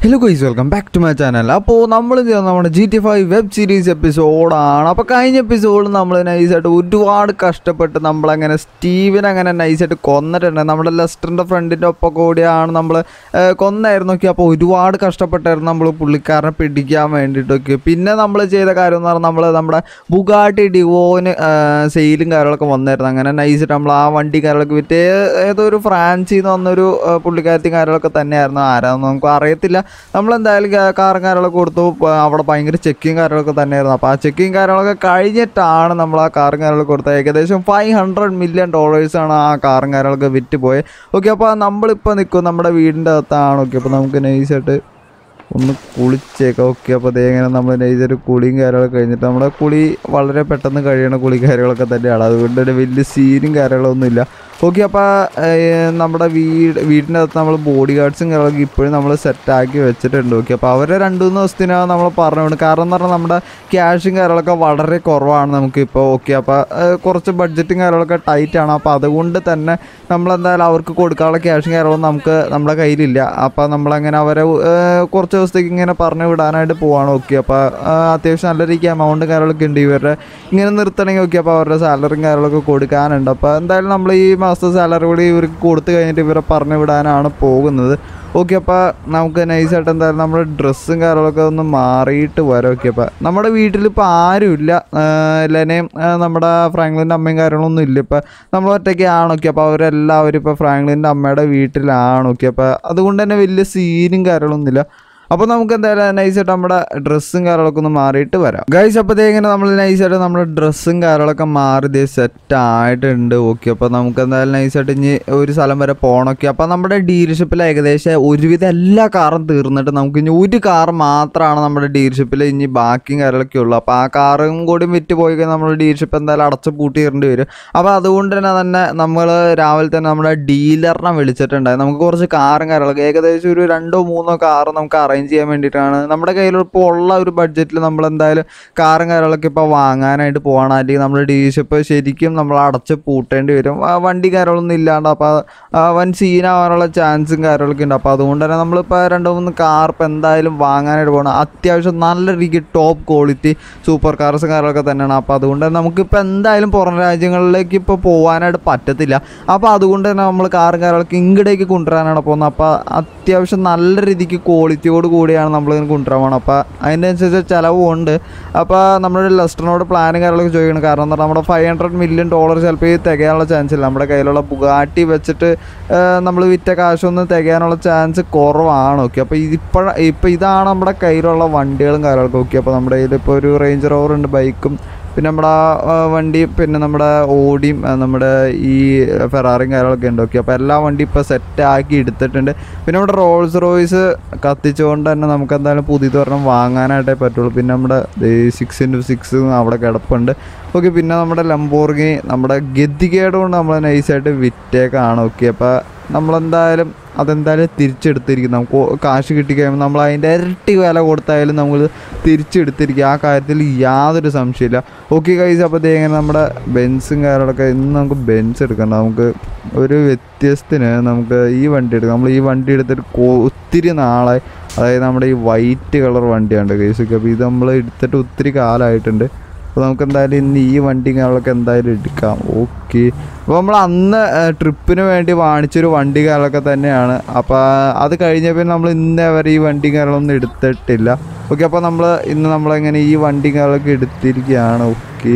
Hello guys, welcome back to my channel. അപ്പോൾ നമ്മൾ നമ്മുടെ GTA 5 വെബ് സീരീസ് എപ്പിസോഡാണ്. അപ്പോൾ കഴിഞ്ഞ എപ്പിസോഡിൽ നമ്മൾ നൈസായിട്ട് ഒരുപാട് കഷ്ടപ്പെട്ട് നമ്മളങ്ങനെ സ്റ്റീവിനെ അങ്ങനെ നൈസായിട്ട് കൊന്നിട്ടുണ്ട്. നമ്മുടെ ലെസ്റ്ററിൻ്റെ ഫ്രണ്ടിൻ്റെ ഒപ്പം കൂടിയാണ് നമ്മൾ കൊന്നായിരുന്നു. ഓക്കെ, അപ്പോൾ ഒരുപാട് കഷ്ടപ്പെട്ടായിരുന്നു നമ്മൾ പുള്ളിക്കാരനെ പിടിക്കാൻ വേണ്ടിയിട്ടൊക്കെ. പിന്നെ നമ്മൾ ചെയ്ത കാര്യം എന്ന് പറഞ്ഞാൽ നമ്മൾ നമ്മുടെ ബുഗാട്ടി ഡിവോന് സെയിലും കാര്യങ്ങളൊക്കെ വന്നായിരുന്നു. അങ്ങനെ നൈസായിട്ട് നമ്മൾ ആ വണ്ടി കാര്യങ്ങളൊക്കെ വിറ്റ് ഏതോ ഒരു ഫ്രാൻസിൽ നിന്ന് വന്നൊരു പുള്ളിക്കാരത്തി കാര്യങ്ങളൊക്കെ തന്നെയായിരുന്നു. ആരാന്ന് നമുക്ക് അറിയത്തില്ല. നമ്മളെന്തായാലും കാറും കാര്യങ്ങളൊക്കെ കൊടുത്തു. അവിടെ ഭയങ്കര ചെക്കിങ് കാര്യങ്ങളൊക്കെ തന്നെയായിരുന്നു. അപ്പോൾ ആ ചെക്കിങ് കാര്യങ്ങളൊക്കെ കഴിഞ്ഞിട്ടാണ് നമ്മൾ ആ കാറും കാര്യങ്ങളൊക്കെ കൊടുത്തത്. ഏകദേശം $500 million ആ കാറും കാര്യങ്ങളൊക്കെ വിറ്റ് പോയത്. ഓക്കെ, അപ്പോൾ നമ്മളിപ്പോൾ നിൽക്കും നമ്മുടെ വീടിൻ്റെ അകത്താണ്. ഓക്കെ, അപ്പോൾ നമുക്ക് നൈസായിട്ട് ഒന്ന് കുളിച്ചേക്കാം. ഓക്കെ, അപ്പോൾ അതേങ്ങനെ നമ്മൾ നൈസായിട്ട് കുളിയും കാര്യങ്ങളൊക്കെ കഴിഞ്ഞിട്ട് നമ്മുടെ കുളി വളരെ പെട്ടെന്ന് കഴിയണ കുളി കാര്യങ്ങളൊക്കെ തന്നെയാണ്. അതുകൊണ്ട് തന്നെ വലിയ സീനും കാര്യങ്ങളൊന്നുമില്ല. ഓക്കെ, അപ്പോൾ നമ്മുടെ വീടിൻ്റെ അകത്ത് നമ്മൾ ബോഡി ഗാർഡ്സും കാര്യങ്ങളൊക്കെ ഇപ്പോഴും നമ്മൾ സെറ്റാക്കി വെച്ചിട്ടുണ്ട്. ഓക്കെ, അപ്പോൾ അവരെ 2-3 ദിവസത്തിനാണ് നമ്മൾ പറഞ്ഞുകൊണ്ട്. കാരണം എന്ന് പറഞ്ഞാൽ നമ്മുടെ ക്യാഷും കാര്യങ്ങളൊക്കെ വളരെ കുറവാണ് നമുക്കിപ്പോൾ. ഓക്കെ, അപ്പോൾ കുറച്ച് ബഡ്ജറ്റും കാര്യങ്ങളൊക്കെ ടൈറ്റാണ്. അപ്പോൾ അതുകൊണ്ട് തന്നെ നമ്മളെന്തായാലും അവർക്ക് കൊടുക്കാനുള്ള ക്യാഷും കാര്യങ്ങളൊന്നും നമുക്ക് നമ്മുടെ കയ്യിലില്ല. അപ്പോൾ നമ്മളങ്ങനെ അവരെ കുറച്ച് ദിവസത്തേക്ക് ഇങ്ങനെ പറഞ്ഞു വിടാനായിട്ട് പോവാണ്. ഓക്കെ, അപ്പോൾ അത്യാവശ്യം നല്ല രീതിക്ക് എമൗണ്ട് കാര്യങ്ങളൊക്കെ ഉണ്ട് ഇവരുടെ ഇങ്ങനെ നിർത്തണമെങ്കിൽ. ഓക്കെ, അപ്പോൾ അവരുടെ സാലറിയും കാര്യങ്ങളൊക്കെ കൊടുക്കാനുണ്ട്. അപ്പോൾ എന്തായാലും നമ്മൾ ഈ മാസത്തെ സാലറി കൂടി ഇവർക്ക് കൊടുത്തു കഴിഞ്ഞിട്ട് ഇവരെ പറഞ്ഞു വിടാനാണ് പോകുന്നത്. ഓക്കെ, അപ്പോൾ നമുക്ക് നൈസായിട്ട് എന്തായാലും നമ്മുടെ ഡ്രസ്സും കാര്യങ്ങളൊക്കെ ഒന്ന് മാറിയിട്ട് വരാം. ഓക്കെ, അപ്പോൾ നമ്മുടെ വീട്ടിലിപ്പോൾ ആരുമില്ല. ലെനയും നമ്മുടെ ഫ്രാങ്ക്ലിൻ്റെ അമ്മയും കാര്യങ്ങളൊന്നും ഇല്ല. ഇപ്പോൾ നമ്മൾ ഒറ്റയ്ക്കാണ്. ഓക്കെ, അപ്പോൾ അവരെല്ലാവരും ഇപ്പോൾ ഫ്രാങ്ക്ലിൻ്റെ അമ്മയുടെ വീട്ടിലാണ്. ഓക്കെ, അപ്പോൾ അതുകൊണ്ട് തന്നെ വലിയ സീനും കാര്യങ്ങളൊന്നുമില്ല. അപ്പോൾ നമുക്ക് എന്തായാലും നൈസായിട്ട് നമ്മുടെ ഡ്രസ്സും കാര്യങ്ങളൊക്കെ ഒന്ന് മാറിയിട്ട് വരാം ഗൈസ്. അപ്പോൾ ഇങ്ങനെ നമ്മൾ നൈസായിട്ട് നമ്മുടെ ഡ്രസ്സും കാര്യങ്ങളൊക്കെ മാറി സെറ്റായിട്ടുണ്ട്. ഓക്കെ, അപ്പോൾ നമുക്ക് എന്തായാലും നൈസായിട്ട് ഇനി ഒരു സ്ഥലം വരെ പോകണമൊക്കെ. അപ്പോൾ നമ്മുടെ ഡീലർഷിപ്പിൽ ഏകദേശം ഒരുവിധം എല്ലാ കാറും തീർന്നിട്ട് നമുക്ക് ഇനി ഒരു കാർ മാത്രമാണ് നമ്മുടെ ഡീലർഷിപ്പിൽ ഇനി ബാക്കിയും കാര്യങ്ങളൊക്കെ ഉള്ളൂ. അപ്പോൾ ആ കാറും കൂടി വിറ്റ് പോയി കഴിഞ്ഞാൽ നമ്മുടെ ഡീലർഷിപ്പ് എന്തായാലും അടച്ച് പൂട്ടിയിടേണ്ടി വരും. അപ്പോൾ അതുകൊണ്ട് തന്നെ നമ്മൾ രാവിലെ തന്നെ നമ്മുടെ ഡീലറിനെ വിളിച്ചിട്ടുണ്ടായി. നമുക്ക് കുറച്ച് കാറും കാര്യങ്ങളൊക്കെ ഏകദേശം ഒരു 2-3 കാറ് നമുക്ക് അറേഞ്ച് ചെയ്യാൻ വേണ്ടിയിട്ടാണ്. നമ്മുടെ കയ്യിലിപ്പോൾ ഉള്ള ഒരു ബഡ്ജറ്റിൽ നമ്മളെന്തായാലും കാറും കാര്യങ്ങളൊക്കെ ഇപ്പോൾ വാങ്ങാനായിട്ട് പോകണം. അല്ലെങ്കിൽ നമ്മുടെ ഡീലർഷിപ്പ് ശരിക്കും നമ്മൾ അടച്ച് പൂട്ടേണ്ടി വരും. വണ്ടി കാര്യങ്ങളൊന്നും ഇല്ലാണ്ട് അപ്പോൾ വൻ സീനാവാനുള്ള ചാൻസും കാര്യങ്ങളൊക്കെ ഉണ്ട്. അപ്പോൾ അതുകൊണ്ട് തന്നെ നമ്മളിപ്പോൾ 2-3 കാർ ഇപ്പോൾ എന്തായാലും വാങ്ങാനായിട്ട് പോകണം. അത്യാവശ്യം നല്ല രീതിക്ക് ടോപ്പ് ക്വാളിറ്റി സൂപ്പർ കാർസും കാര്യങ്ങളൊക്കെ തന്നെയാണ്. അപ്പോൾ അതുകൊണ്ട് തന്നെ നമുക്കിപ്പോൾ എന്തായാലും പുറം രാജ്യങ്ങളിലേക്ക് ഇപ്പോൾ പോകാനായിട്ട് പറ്റത്തില്ല. അപ്പോൾ അതുകൊണ്ട് തന്നെ നമ്മൾ കാറും കാര്യങ്ങളൊക്കെ ഇങ്ങോട്ടേക്ക് കൊണ്ടുവരാനാണ് പോകുന്നത്. അപ്പോൾ അത്യാവശ്യം നല്ല രീതിക്ക് ക്വാളിറ്റിയോട് കൂടിയാണ് നമ്മളിങ്ങനെ കൊണ്ടുവരാൻ പോകണം. അപ്പോൾ അതിൻ്റെ അനുസരിച്ച് ചിലവും ഉണ്ട്. അപ്പോൾ നമ്മുടെ ലെസ്റ്ററിനോട് പ്ലാനും കാര്യങ്ങളൊക്കെ ചോദിക്കണം. കാരണം എന്താ പറയുക, നമ്മുടെ $500 million ചിലപ്പോൾ ഈ തികയാനുള്ള ചാൻസ് ഇല്ല. നമ്മുടെ കയ്യിലുള്ള ബുഗാട്ടി വെച്ചിട്ട് നമ്മൾ വിറ്റ കാശൊന്നും തികയാനുള്ള ചാൻസ് കുറവാണ്. ഓക്കെ, അപ്പോൾ ഇപ്പോൾ ഇതാണ് നമ്മുടെ കയ്യിലുള്ള വണ്ടികളും കാര്യങ്ങളൊക്കെ. ഓക്കെ, അപ്പോൾ നമ്മുടെ കയ്യിൽ ഇപ്പോൾ ഒരു റേഞ്ച് റോവർ ഉണ്ട്, ബൈക്കും, പിന്നെ നമ്മുടെ വണ്ടി, പിന്നെ നമ്മുടെ ഓടിയും നമ്മുടെ ഈ ഫെറാറിയും കാര്യങ്ങളൊക്കെ ഉണ്ട്. ഓക്കെ, അപ്പോൾ എല്ലാ വണ്ടി ഇപ്പോൾ സെറ്റാക്കി എടുത്തിട്ടുണ്ട്. പിന്നെ നമ്മുടെ റോൾസ് റോയ്സ് കത്തിച്ചുകൊണ്ട് തന്നെ നമുക്ക് എന്തായാലും പുതിയതൊരെണ്ണം വാങ്ങാനായിട്ടേ പറ്റുള്ളൂ. പിന്നെ നമ്മുടെ 6x6 അവിടെ കിടപ്പുണ്ട്. ഓക്കെ, പിന്നെ നമ്മുടെ ലംബോർഗിനി നമ്മുടെ ഗതികേട് കൊണ്ട് നമ്മൾ നൈസായിട്ട് വിറ്റേക്കാണ്. ഓക്കെ, അപ്പോൾ നമ്മളെന്തായാലും അതെന്തായാലും തിരിച്ചെടുത്തിരിക്കും. നമുക്ക് കാശ് കിട്ടിക്കഴിയുമ്പോൾ നമ്മൾ അതിൻ്റെ ഇരട്ടി വില കൊടുത്തായാലും നമ്മൾ തിരിച്ചെടുത്തിരിക്കും. ആ കാര്യത്തിൽ യാതൊരു സംശയമില്ല. ഓക്കെ ഗൈസ്, അപ്പോൾ ഇതെങ്ങനെ നമ്മുടെ ബെൻസും കാര്യങ്ങളൊക്കെ ഇന്ന് നമുക്ക് ബെൻസ് എടുക്കണം. നമുക്ക് ഒരു വ്യത്യസ്തത്തിന് നമുക്ക് ഈ വണ്ടി എടുക്കാം. നമ്മൾ ഈ വണ്ടി എടുത്തിട്ട് ഒത്തിരി നാളായി. അതായത് നമ്മുടെ ഈ വൈറ്റ് കളർ വണ്ടിയാണ് ഗൈസ്. അപ്പോൾ ഇത് നമ്മൾ എടുത്തിട്ട് ഒത്തിരി കാലമായിട്ടുണ്ട്. അപ്പോൾ നമുക്ക് എന്തായാലും ഇന്ന് ഈ വണ്ടിയും കാര്യങ്ങളൊക്കെ എന്തായാലും എടുക്കാം. ഓക്കെ, അപ്പോൾ നമ്മൾ അന്ന് ട്രിപ്പിന് വേണ്ടി വാങ്ങിച്ചൊരു വണ്ടി കാര്യങ്ങളൊക്കെ തന്നെയാണ്. അപ്പോൾ അത് കഴിഞ്ഞപ്പോൾ നമ്മൾ ഇന്നേ വരെ ഈ വണ്ടി കാര്യങ്ങളൊന്നും എടുത്തിട്ടില്ല. ഓക്കെ, അപ്പോൾ ഇന്ന് നമ്മളെങ്ങനെ ഈ വണ്ടി കാര്യങ്ങളൊക്കെ എടുത്തിരിക്കുകയാണ്. ഓക്കെ,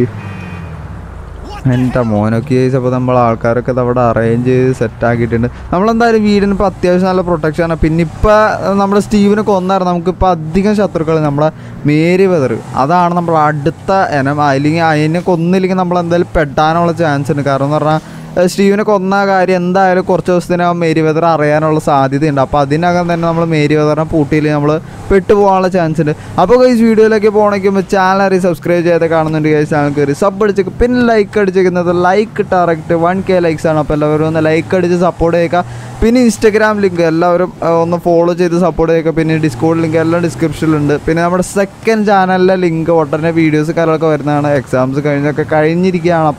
എൻ്റെ മോനൊക്കെ. അപ്പോൾ നമ്മൾ ആൾക്കാരൊക്കെ അവിടെ അറേഞ്ച് ചെയ്ത് സെറ്റാക്കിയിട്ടുണ്ട്. നമ്മളെന്തായാലും വീടിനിപ്പോൾ അത്യാവശ്യം നല്ല പ്രൊട്ടക്ഷനാണ്. പിന്നെ ഇപ്പോൾ നമ്മുടെ സ്റ്റീവിനെ കൊന്നായിരുന്നു. നമുക്കിപ്പോൾ അധികം ശത്രുക്കൾ നമ്മുടെ മേരി വെതർ അതാണ് നമ്മൾ അടുത്ത ഇനം. അല്ലെങ്കിൽ അതിനെ കൊന്നില്ലെങ്കിൽ നമ്മളെന്തായാലും പെട്ടാനുള്ള ചാൻസ് ഉണ്ട്. കാരണം എന്ന് പറഞ്ഞാൽ സ്റ്റീവിനെ കൊന്ന കാര്യം എന്തായാലും കുറച്ച് ദിവസത്തിനകം മേരി വെതർ അറിയാനുള്ള സാധ്യതയുണ്ട്. അപ്പോൾ അതിനകം തന്നെ നമ്മൾ മേരി വെതറിനെ പൂട്ടിയിൽ നമ്മൾ പെട്ടുപോകാനുള്ള ചാൻസ് ഉണ്ട്. അപ്പോൾ ഗൈസ്, വീഡിയോയിലേക്ക് പോകണമെങ്കിൽ ചാനൽ സബ്സ്ക്രൈബ് ചെയ്ത് കാണുന്നുണ്ട് ഗൈസ്. ചാനൽ കയറി സബ് അടിച്ചേക്ക്, പിന്നെ ലൈക്ക് അടിച്ചേക്കുന്നത് ലൈക്ക് ഡയറക്റ്റ് 1K ലൈക്സ് ആണ്. അപ്പോൾ എല്ലാവരും ഒന്ന് ലൈക്ക് അടിച്ച് സപ്പോർട്ട് ചെയ്യുക. പിന്നെ ഇൻസ്റ്റഗ്രാം ലിങ്ക് എല്ലാവരും ഒന്ന് ഫോളോ ചെയ്ത് സപ്പോർട്ട് ചെയ്യുക. പിന്നെ ഡിസ്കോഡ് ലിങ്ക് എല്ലാം ഡിസ്ക്രിപ്ഷനിലുണ്ട്. പിന്നെ നമ്മുടെ സെക്കൻഡ് ചാനലിലെ ലിങ്ക് ഉടനെ വീഡിയോസ് കാര്യങ്ങളൊക്കെ വരുന്നതാണ്. എക്സാംസ് കഴിഞ്ഞൊക്കെ കഴിഞ്ഞിരിക്കുകയാണ്. അപ്പോൾ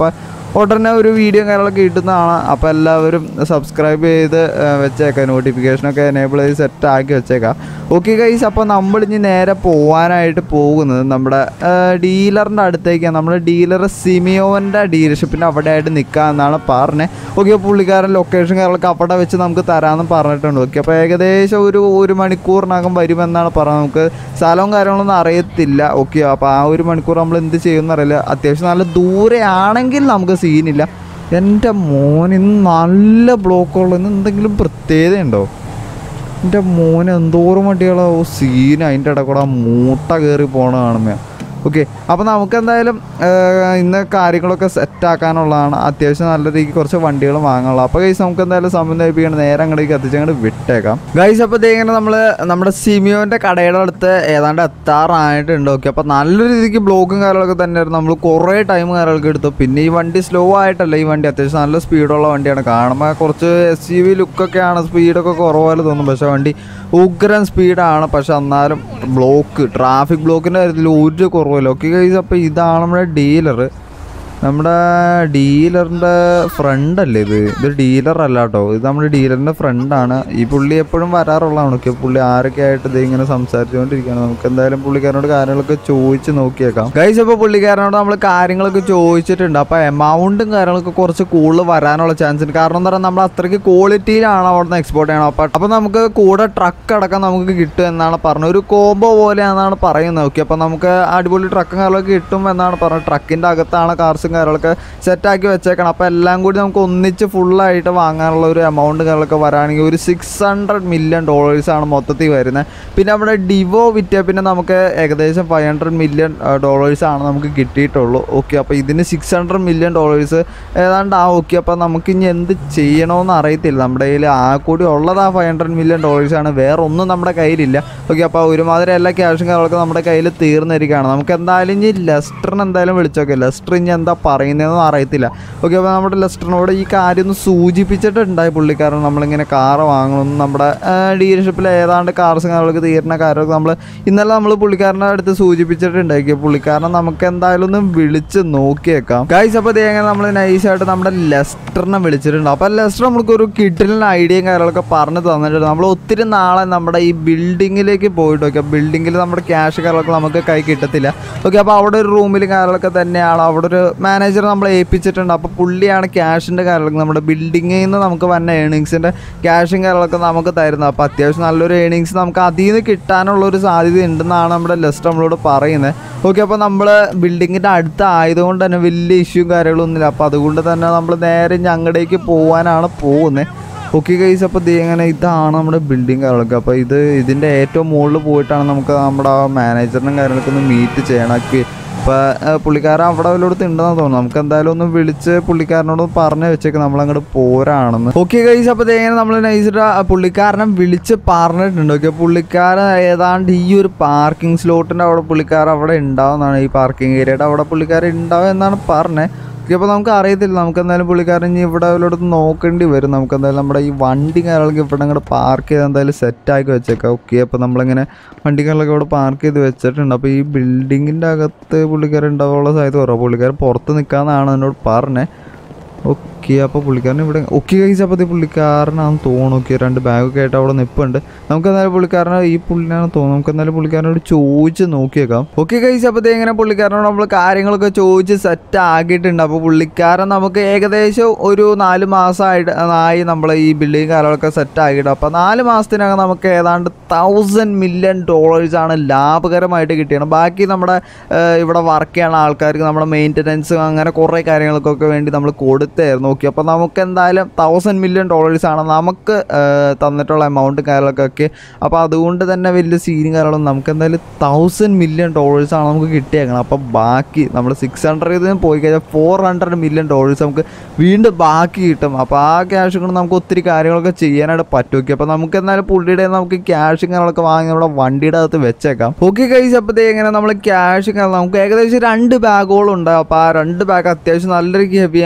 ഉടനെ ഒരു വീഡിയോ കാര്യങ്ങളൊക്കെ കിട്ടുന്നതാണ്. അപ്പോൾ എല്ലാവരും സബ്സ്ക്രൈബ് ചെയ്ത് വെച്ചേക്കാം, നോട്ടിഫിക്കേഷനൊക്കെ എനേബിൾ ചെയ്ത് സെറ്റാക്കി വെച്ചേക്കാം. ഓക്കെ ഗൈസ്, അപ്പോൾ നമ്മളിനി നേരെ പോകാനായിട്ട് പോകുന്നത് നമ്മുടെ ഡീലറിൻ്റെ അടുത്തേക്കാണ്. നമ്മുടെ ഡീലർ സിമിയോൻ്റെ ഡീലർഷിപ്പിൻ്റെ അവിടെ ആയിട്ട് നിൽക്കാമെന്നാണ് പറഞ്ഞത്. ഓക്കെ, പുള്ളിക്കാരൻ ലൊക്കേഷൻ കാര്യങ്ങളൊക്കെ അവിടെ വെച്ച് നമുക്ക് തരാമെന്ന് പറഞ്ഞിട്ടുണ്ട്. ഓക്കെ, അപ്പോൾ ഏകദേശം ഒരു മണിക്കൂറിനകം വരുമെന്നാണ് പറഞ്ഞത്. നമുക്ക് സ്ഥലവും കാര്യങ്ങളൊന്നും അറിയത്തില്ല. ഓക്കെ, അപ്പോൾ ആ ഒരു മണിക്കൂർ നമ്മൾ എന്ത് ചെയ്യുമെന്ന് അറിയില്ല. അത്യാവശ്യം നല്ല ദൂരെയാണെങ്കിൽ നമുക്ക് സീനില്ല. എൻ്റെ മോന് നല്ല ബ്ലോക്കുള്ള എന്തെങ്കിലും പ്രത്യേകത ഉണ്ടോ? എൻ്റെ മോന് എന്തോരം വണ്ടികളോ സീൻ, അതിൻ്റെ ഇടയിൽ കൂടെ മൂട്ട കയറി പോകണ കാണുമ്പോൾ. ഓക്കെ, അപ്പോൾ നമുക്ക് എന്തായാലും ഇന്ന് കാര്യങ്ങളൊക്കെ സെറ്റാക്കാനുള്ളതാണ്. അത്യാവശ്യം നല്ല രീതിക്ക് കുറച്ച് വണ്ടികൾ വാങ്ങാനുള്ളത്. അപ്പോൾ ഗൈസ് നമുക്ക് എന്തായാലും സമയം തയ്പ്പിക്കണം, നേരെ അങ്ങോട്ടേക്ക് എത്തിച്ചങ്ങോട്ട് വിട്ടേക്കാം. ഗൈസ്, അപ്പോൾ ഇങ്ങനെ നമ്മൾ നമ്മുടെ സിമിയോൻ്റെ കടയുടെ അടുത്ത് ഏതാണ്ട് എത്താറായിട്ടുണ്ട്. ഓക്കെ, അപ്പോൾ നല്ല രീതിക്ക് ബ്ലോക്കും കാര്യങ്ങളൊക്കെ തന്നെയായിരുന്നു. നമ്മൾ കുറേ ടൈം കാര്യങ്ങളൊക്കെ എടുത്തു. പിന്നെ ഈ വണ്ടി സ്ലോ ആയിട്ടല്ല, ഈ വണ്ടി അത്യാവശ്യം നല്ല സ്പീഡുള്ള വണ്ടിയാണ്. കാണുമ്പോൾ കുറച്ച് SUV ലുക്കൊക്കെയാണ്, സ്പീഡൊക്കെ കുറവാല് തോന്നും. പക്ഷേ വണ്ടി ഉഗ്രൻ സ്പീഡാണ്. പക്ഷെ എന്നാലും ട്രാഫിക് ബ്ലോക്കിൻ്റെ കാര്യത്തിൽ ഒരു കുറവില്ല. ഓക്കെ ഗൈസ്, അപ്പോൾ ഇതാണ് നമ്മുടെ ഡീലർ. നമ്മുടെ ഡീലറിൻ്റെ ഫ്രണ്ട് അല്ലേ ഇത് ഡീലർ അല്ല കേട്ടോ, ഇത് നമ്മുടെ ഡീലറിൻ്റെ ഫ്രണ്ടാണ്. ഈ പുള്ളി എപ്പോഴും വരാറുള്ളതാണ്. ഓക്കെ, പുള്ളി ആരൊക്കെ ആയിട്ട് ഇത് ഇങ്ങനെ സംസാരിച്ചുകൊണ്ടിരിക്കുകയാണ്. നമുക്ക് എന്തായാലും പുള്ളിക്കാരനോട് കാര്യങ്ങളൊക്കെ ചോദിച്ച് നോക്കിയേക്കാം. ഗൈസ്, അപ്പോൾ പുള്ളിക്കാരനോട് നമ്മൾ കാര്യങ്ങളൊക്കെ ചോദിച്ചിട്ടുണ്ട്. അപ്പോൾ എമൗണ്ടും കാര്യങ്ങളൊക്കെ കുറച്ച് കൂടുതൽ വരാനുള്ള ചാൻസ് ഉണ്ട്. കാരണം എന്താ പറയുക, നമ്മൾ അത്രയ്ക്ക് ക്വാളിറ്റിയിലാണ് അവിടെ നിന്ന് എക്സ്പോർട്ട് ചെയ്യണം. അപ്പോൾ നമുക്ക് കൂടെ ട്രക്ക് അടക്കം നമുക്ക് കിട്ടും എന്നാണ് പറഞ്ഞത്. ഒരു കോംബോ പോലെയാണെന്നാണ് പറയുന്നത്. ഓക്കെ, അപ്പോൾ നമുക്ക് അടിപൊളി ട്രക്കും കാര്യങ്ങളൊക്കെ കിട്ടും എന്നാണ് പറഞ്ഞത്. ട്രക്കിൻ്റെ അകത്താണ് കാർസും കാര്യങ്ങളൊക്കെ സെറ്റാക്കി വെച്ചേക്കണം. അപ്പോൾ എല്ലാം കൂടി നമുക്ക് ഒന്നിച്ച് ഫുള്ളായിട്ട് വാങ്ങാനുള്ള ഒരു എമൗണ്ട് കാര്യങ്ങളൊക്കെ വരാണെങ്കിൽ ഒരു $600 million ആണ് മൊത്തത്തിൽ വരുന്നത്. പിന്നെ നമ്മുടെ ഡിവോ വിറ്റ് പിന്നെ നമുക്ക് ഏകദേശം $500 million ആണ് നമുക്ക് കിട്ടിയിട്ടുള്ളൂ. ഓക്കെ, അപ്പോൾ ഇതിന് $600 million ഏതാണ്ട് ഓക്കെ. അപ്പോൾ നമുക്ക് ഇനി എന്ത് ചെയ്യണമെന്ന് അറിയത്തില്ല. നമ്മുടെ കയ്യിൽ കൂടി ഉള്ളത് ആ $500 million ആണ്, വേറെ ഒന്നും നമ്മുടെ കയ്യിലില്ല. ഓക്കെ, അപ്പോൾ ഒരുമാതിരി എല്ലാ ക്യാഷും കാര്യങ്ങളൊക്കെ നമ്മുടെ കയ്യിൽ തീർന്നിരിക്കുകയാണ്. നമുക്ക് എന്തായാലും ഇനി ലെസ്റ്ററിന് എന്തായാലും വിളിച്ചോക്കെ. ലെസ്റ്റർ ഇനി എന്താ പറയുന്നതെന്ന് അറിയത്തില്ല. ഓക്കെ, അപ്പോൾ നമ്മുടെ ലെസ്റ്ററിനോട് ഈ കാര്യം ഒന്ന് സൂചിപ്പിച്ചിട്ടുണ്ടായി പുള്ളിക്കാരൻ. നമ്മളിങ്ങനെ കാറ് വാങ്ങണമെന്ന് നമ്മുടെ ഡീലർഷിപ്പിൽ ഏതാണ്ട് കാർസും കാര്യങ്ങളൊക്കെ തീരുന്ന കാര്യമൊക്കെ ഇന്നലെ നമ്മൾ പുള്ളിക്കാരൻ്റെ അടുത്ത് സൂചിപ്പിച്ചിട്ടുണ്ടായിരിക്കും. പുള്ളിക്കാരനെ നമുക്ക് എന്തായാലും ഒന്ന് വിളിച്ച് നോക്കിയേക്കാം. ഗൈസ്, അപ്പോൾ ഇതേങ്ങനെ നമ്മൾ നൈസായിട്ട് നമ്മുടെ ലെസ്റ്ററിനെ വിളിച്ചിട്ടുണ്ട്. അപ്പോൾ ലെസ്റ്റർ നമുക്കൊരു കിഡിലിന് ഐഡിയയും കാര്യങ്ങളൊക്കെ പറഞ്ഞു തന്നിട്ടുണ്ട്. നമ്മൾ ഒത്തിരി നാളെ നമ്മുടെ ഈ ബിൽഡിങ്ങിലേക്ക് പോയിട്ട് നോക്കിയാൽ ബിൽഡിങ്ങിൽ നമ്മുടെ ക്യാഷ് കാര്യങ്ങളൊക്കെ നമുക്ക് കൈ കിട്ടത്തില്ല. ഓക്കെ, അപ്പോൾ അവിടെ ഒരു റൂമിൽ കാര്യങ്ങളൊക്കെ തന്നെയാണ്, അവിടെ ഒരു മാനേജർ നമ്മൾ ഏൽപ്പിച്ചിട്ടുണ്ട്. അപ്പോൾ പുള്ളിയാണ് ക്യാഷിൻ്റെ കാര്യങ്ങളൊക്കെ നമ്മുടെ ബിൽഡിങ്ങിൽ നിന്ന് നമുക്ക് വന്ന ഏണിങ്സിൻ്റെ ക്യാഷും കാര്യങ്ങളൊക്കെ നമുക്ക് തരുന്നത്. അപ്പോൾ അത്യാവശ്യം നല്ലൊരു ഏണിങ്സ് നമുക്ക് അതിൽ നിന്ന് കിട്ടാനുള്ളൊരു സാധ്യത ഉണ്ടെന്നാണ് നമ്മുടെ ലെസ്റ്റർ നമ്മളോട് പറയുന്നത്. ഓക്കെ, അപ്പോൾ നമ്മൾ ബിൽഡിങ്ങിൻ്റെ അടുത്ത് ആയതുകൊണ്ട് തന്നെ വലിയ ഇഷ്യൂ കാര്യങ്ങളൊന്നുമില്ല. അപ്പോൾ അതുകൊണ്ട് തന്നെ നമ്മൾ നേരെ ഞങ്ങളുടേക്ക് പോകാനാണ് പോകുന്നത്. ഓക്കെ ഗൈസ്, അപ്പോൾ ഇതാണ് നമ്മുടെ ബിൽഡിങ് കാര്യങ്ങളൊക്കെ. അപ്പോൾ ഇതിൻ്റെ ഏറ്റവും മുകളിൽ പോയിട്ടാണ് നമുക്ക് നമ്മുടെ ആ മാനേജറിനും കാര്യങ്ങളൊക്കെ ഒന്ന് മീറ്റ് ചെയ്യണം. അപ്പോൾ പുള്ളിക്കാരൻ അവിടെ വല്ലയിടത്ത് ഉണ്ടെന്ന് തോന്നുന്നു. നമുക്ക് എന്തായാലും ഒന്ന് വിളിച്ച് പുള്ളിക്കാരനോട് പറഞ്ഞ് വെച്ചേക്ക് നമ്മളങ്ങോട്ട് പോരാണെന്ന്. ഓക്കെ ഗൈസ്, അപ്പോൾ നമ്മൾ നൈസിട്ട് പുള്ളിക്കാരനെ വിളിച്ച് പറഞ്ഞിട്ടുണ്ട്. ഓക്കെ, പുള്ളിക്കാരൻ ഏതാണ്ട് ഈ ഒരു പാർക്കിംഗ് സ്ലോട്ടിൻ്റെ അവിടെ പുള്ളിക്കാരൻ അവിടെ ഉണ്ടാവുന്നതാണ്. ഈ പാർക്കിംഗ് ഏരിയയുടെ അവിടെ പുള്ളിക്കാരൻ ഉണ്ടാവും എന്നാണ് പറഞ്ഞത്. അപ്പോൾ നമുക്ക് അറിയത്തില്ല. നമുക്ക് എന്തായാലും പുള്ളിക്കാരൻ ഇനി ഇവിടെ വല്ലയിടത്ത് നോക്കേണ്ടി വരും. നമുക്ക് എന്തായാലും നമ്മുടെ ഈ വണ്ടി കാര്യങ്ങളൊക്കെ ഇവിടെ അങ്ങോട്ട് പാർക്ക് ചെയ്ത് എന്തായാലും സെറ്റാക്കി വെച്ചേക്കാം. ഓക്കെ, അപ്പോൾ നമ്മളിങ്ങനെ വണ്ടികളൊക്കെ ഇവിടെ പാർക്ക് ചെയ്ത് വെച്ചിട്ടുണ്ട്. അപ്പോൾ ഈ ബിൽഡിങ്ങിൻ്റെ അകത്ത് പുള്ളിക്കാരൻ ഉണ്ടാവാനുള്ള സാധ്യത കുറവാണ്. പുള്ളിക്കാരൻ പുറത്ത് നിൽക്കാമെന്നാണ് എന്നോട് പറഞ്ഞത്. ഓക്കെ, അപ്പോൾ പുള്ളിക്കാരൻ ഇവിടെ ഓക്കെ ഗൈസ്, അപ്പോൾ പുള്ളിക്കാരനാണെന്ന് തോന്നുന്നു. ഓക്കെ, 2 ബാഗൊക്കെ ആയിട്ട് അവിടെ നിൽപ്പുണ്ട്. നമുക്ക് എന്തായാലും പുള്ളിക്കാരനെ ഈ പുള്ളിനാണെന്ന് തോന്നുന്നു. നമുക്ക് എന്തായാലും പുള്ളിക്കാരനോട് ചോദിച്ച് നോക്കിയേക്കാം. ഓക്കെ ഗൈസ്, അപ്പോൾ ഇങ്ങനെ പുള്ളിക്കാരനോട് നമ്മൾ കാര്യങ്ങളൊക്കെ ചോദിച്ച് സെറ്റ് ആക്കിയിട്ടുണ്ട്. അപ്പോൾ പുള്ളിക്കാരൻ നമുക്ക് ഏകദേശം ഒരു 4 മാസമായി നമ്മൾ ഈ ബിൽഡിങ് കാര്യങ്ങളൊക്കെ സെറ്റ് ആക്കിയിട്ട്. അപ്പോൾ 4 മാസത്തിനകം നമുക്ക് ഏതാണ്ട് $1,000 million ആണ് ലാഭകരമായിട്ട് കിട്ടിയത്. ബാക്കി നമ്മുടെ ഇവിടെ വർക്ക് ചെയ്യുന്ന ആൾക്കാർക്ക് നമ്മുടെ മെയിൻ്റനൻസ് അങ്ങനെ കുറേ കാര്യങ്ങൾക്കൊക്കെ വേണ്ടി നമ്മൾ കൊടുത്തായിരുന്നു. ഓക്കെ, അപ്പോൾ നമുക്ക് എന്തായാലും $1,000 million ആണ് നമുക്ക് തന്നിട്ടുള്ള എമൗണ്ട് കാര്യങ്ങളൊക്കെ. അപ്പോൾ അതുകൊണ്ട് തന്നെ വലിയ സീനും കാര്യങ്ങളൊന്നും നമുക്ക് എന്തായാലും $1,000 million ആണ് നമുക്ക് കിട്ടിയേക്കണം. അപ്പോൾ ബാക്കി നമ്മൾ 600 പോയി കഴിഞ്ഞാൽ $400 million നമുക്ക് വീണ്ടും ബാക്കി കിട്ടും. അപ്പോൾ ആ ക്യാഷ് കൊണ്ട് നമുക്ക് ഒത്തിരി കാര്യങ്ങളൊക്കെ ചെയ്യാനായിട്ട് പറ്റും. ഓക്കെ, അപ്പോൾ നമുക്ക് എന്തായാലും പുള്ളിയുടെ നമുക്ക് ക്യാഷും കാര്യങ്ങളൊക്കെ വാങ്ങി നമ്മുടെ വണ്ടിയുടെ അകത്ത് വെച്ചേക്കാം. ഓക്കെ ഗൈസ്, അപ്പോൾ എങ്ങനെ നമ്മൾ ക്യാഷ് നമുക്ക് ഏകദേശം 2 ബാഗുകളുണ്ട്. അപ്പോൾ ആ 2 ബാഗ് അത്യാവശ്യം നല്ലൊരു ഹെവിയാണ്. ഓക്കെ, അപ്പോൾ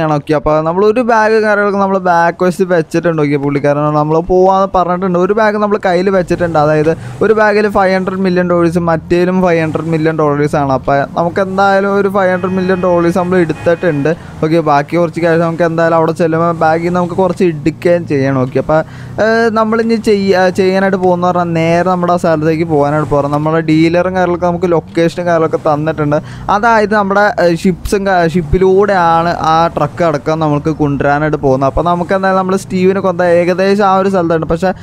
അപ്പോൾ നമ്മളൊരു ബാഗ് കാര്യങ്ങളൊക്കെ നമ്മൾ ബാക്ക് വശത്ത് വെച്ചിട്ടുണ്ട്. ഓക്കെ, പുള്ളിക്കാരൻ നമ്മൾ പോകാമെന്ന് പറഞ്ഞിട്ടുണ്ട്. ഒരു ബാഗ് നമ്മൾ കയ്യിൽ വെച്ചിട്ടുണ്ട്. അതായത് ഒരു ബാഗിൽ $500 million, മറ്റേലും $500 million ആണ്. അപ്പോൾ നമുക്ക് എന്തായാലും ഒരു $500 million നമ്മൾ എടുത്തിട്ടുണ്ട്. ഓക്കെ, ബാക്കി കുറച്ച് ക്യാഷ് നമുക്ക് എന്തായാലും അവിടെ ചെല്ലുമ്പോൾ ബാഗിൽ നിന്ന് നമുക്ക് കുറച്ച് എടുക്കുകയും ചെയ്യണം. ഓക്കെ, അപ്പോൾ നമ്മളിനി ചെയ്യാനായിട്ട് പോകുന്ന പറഞ്ഞാൽ നേരെ നമ്മുടെ ആ സ്ഥലത്തേക്ക് പോകാനായിട്ട് പോകാം. നമ്മുടെ ഡീലറും കാര്യങ്ങളൊക്കെ നമുക്ക് ലൊക്കേഷനും കാര്യങ്ങളൊക്കെ തന്നിട്ടുണ്ട്. അതായത് നമ്മുടെ ഷിപ്പിലൂടെയാണ് ആ ട്രക്ക് അടക്കം നമുക്ക് കൊണ്ടുവരാനായിട്ട് പോകുന്നത്. അപ്പോൾ നമുക്ക് എന്തായാലും നമ്മൾ സ്റ്റീവിനെ കൊന്ന ഏകദേശം ആ ഒരു സ്ഥലത്തുണ്ട്. പക്ഷേ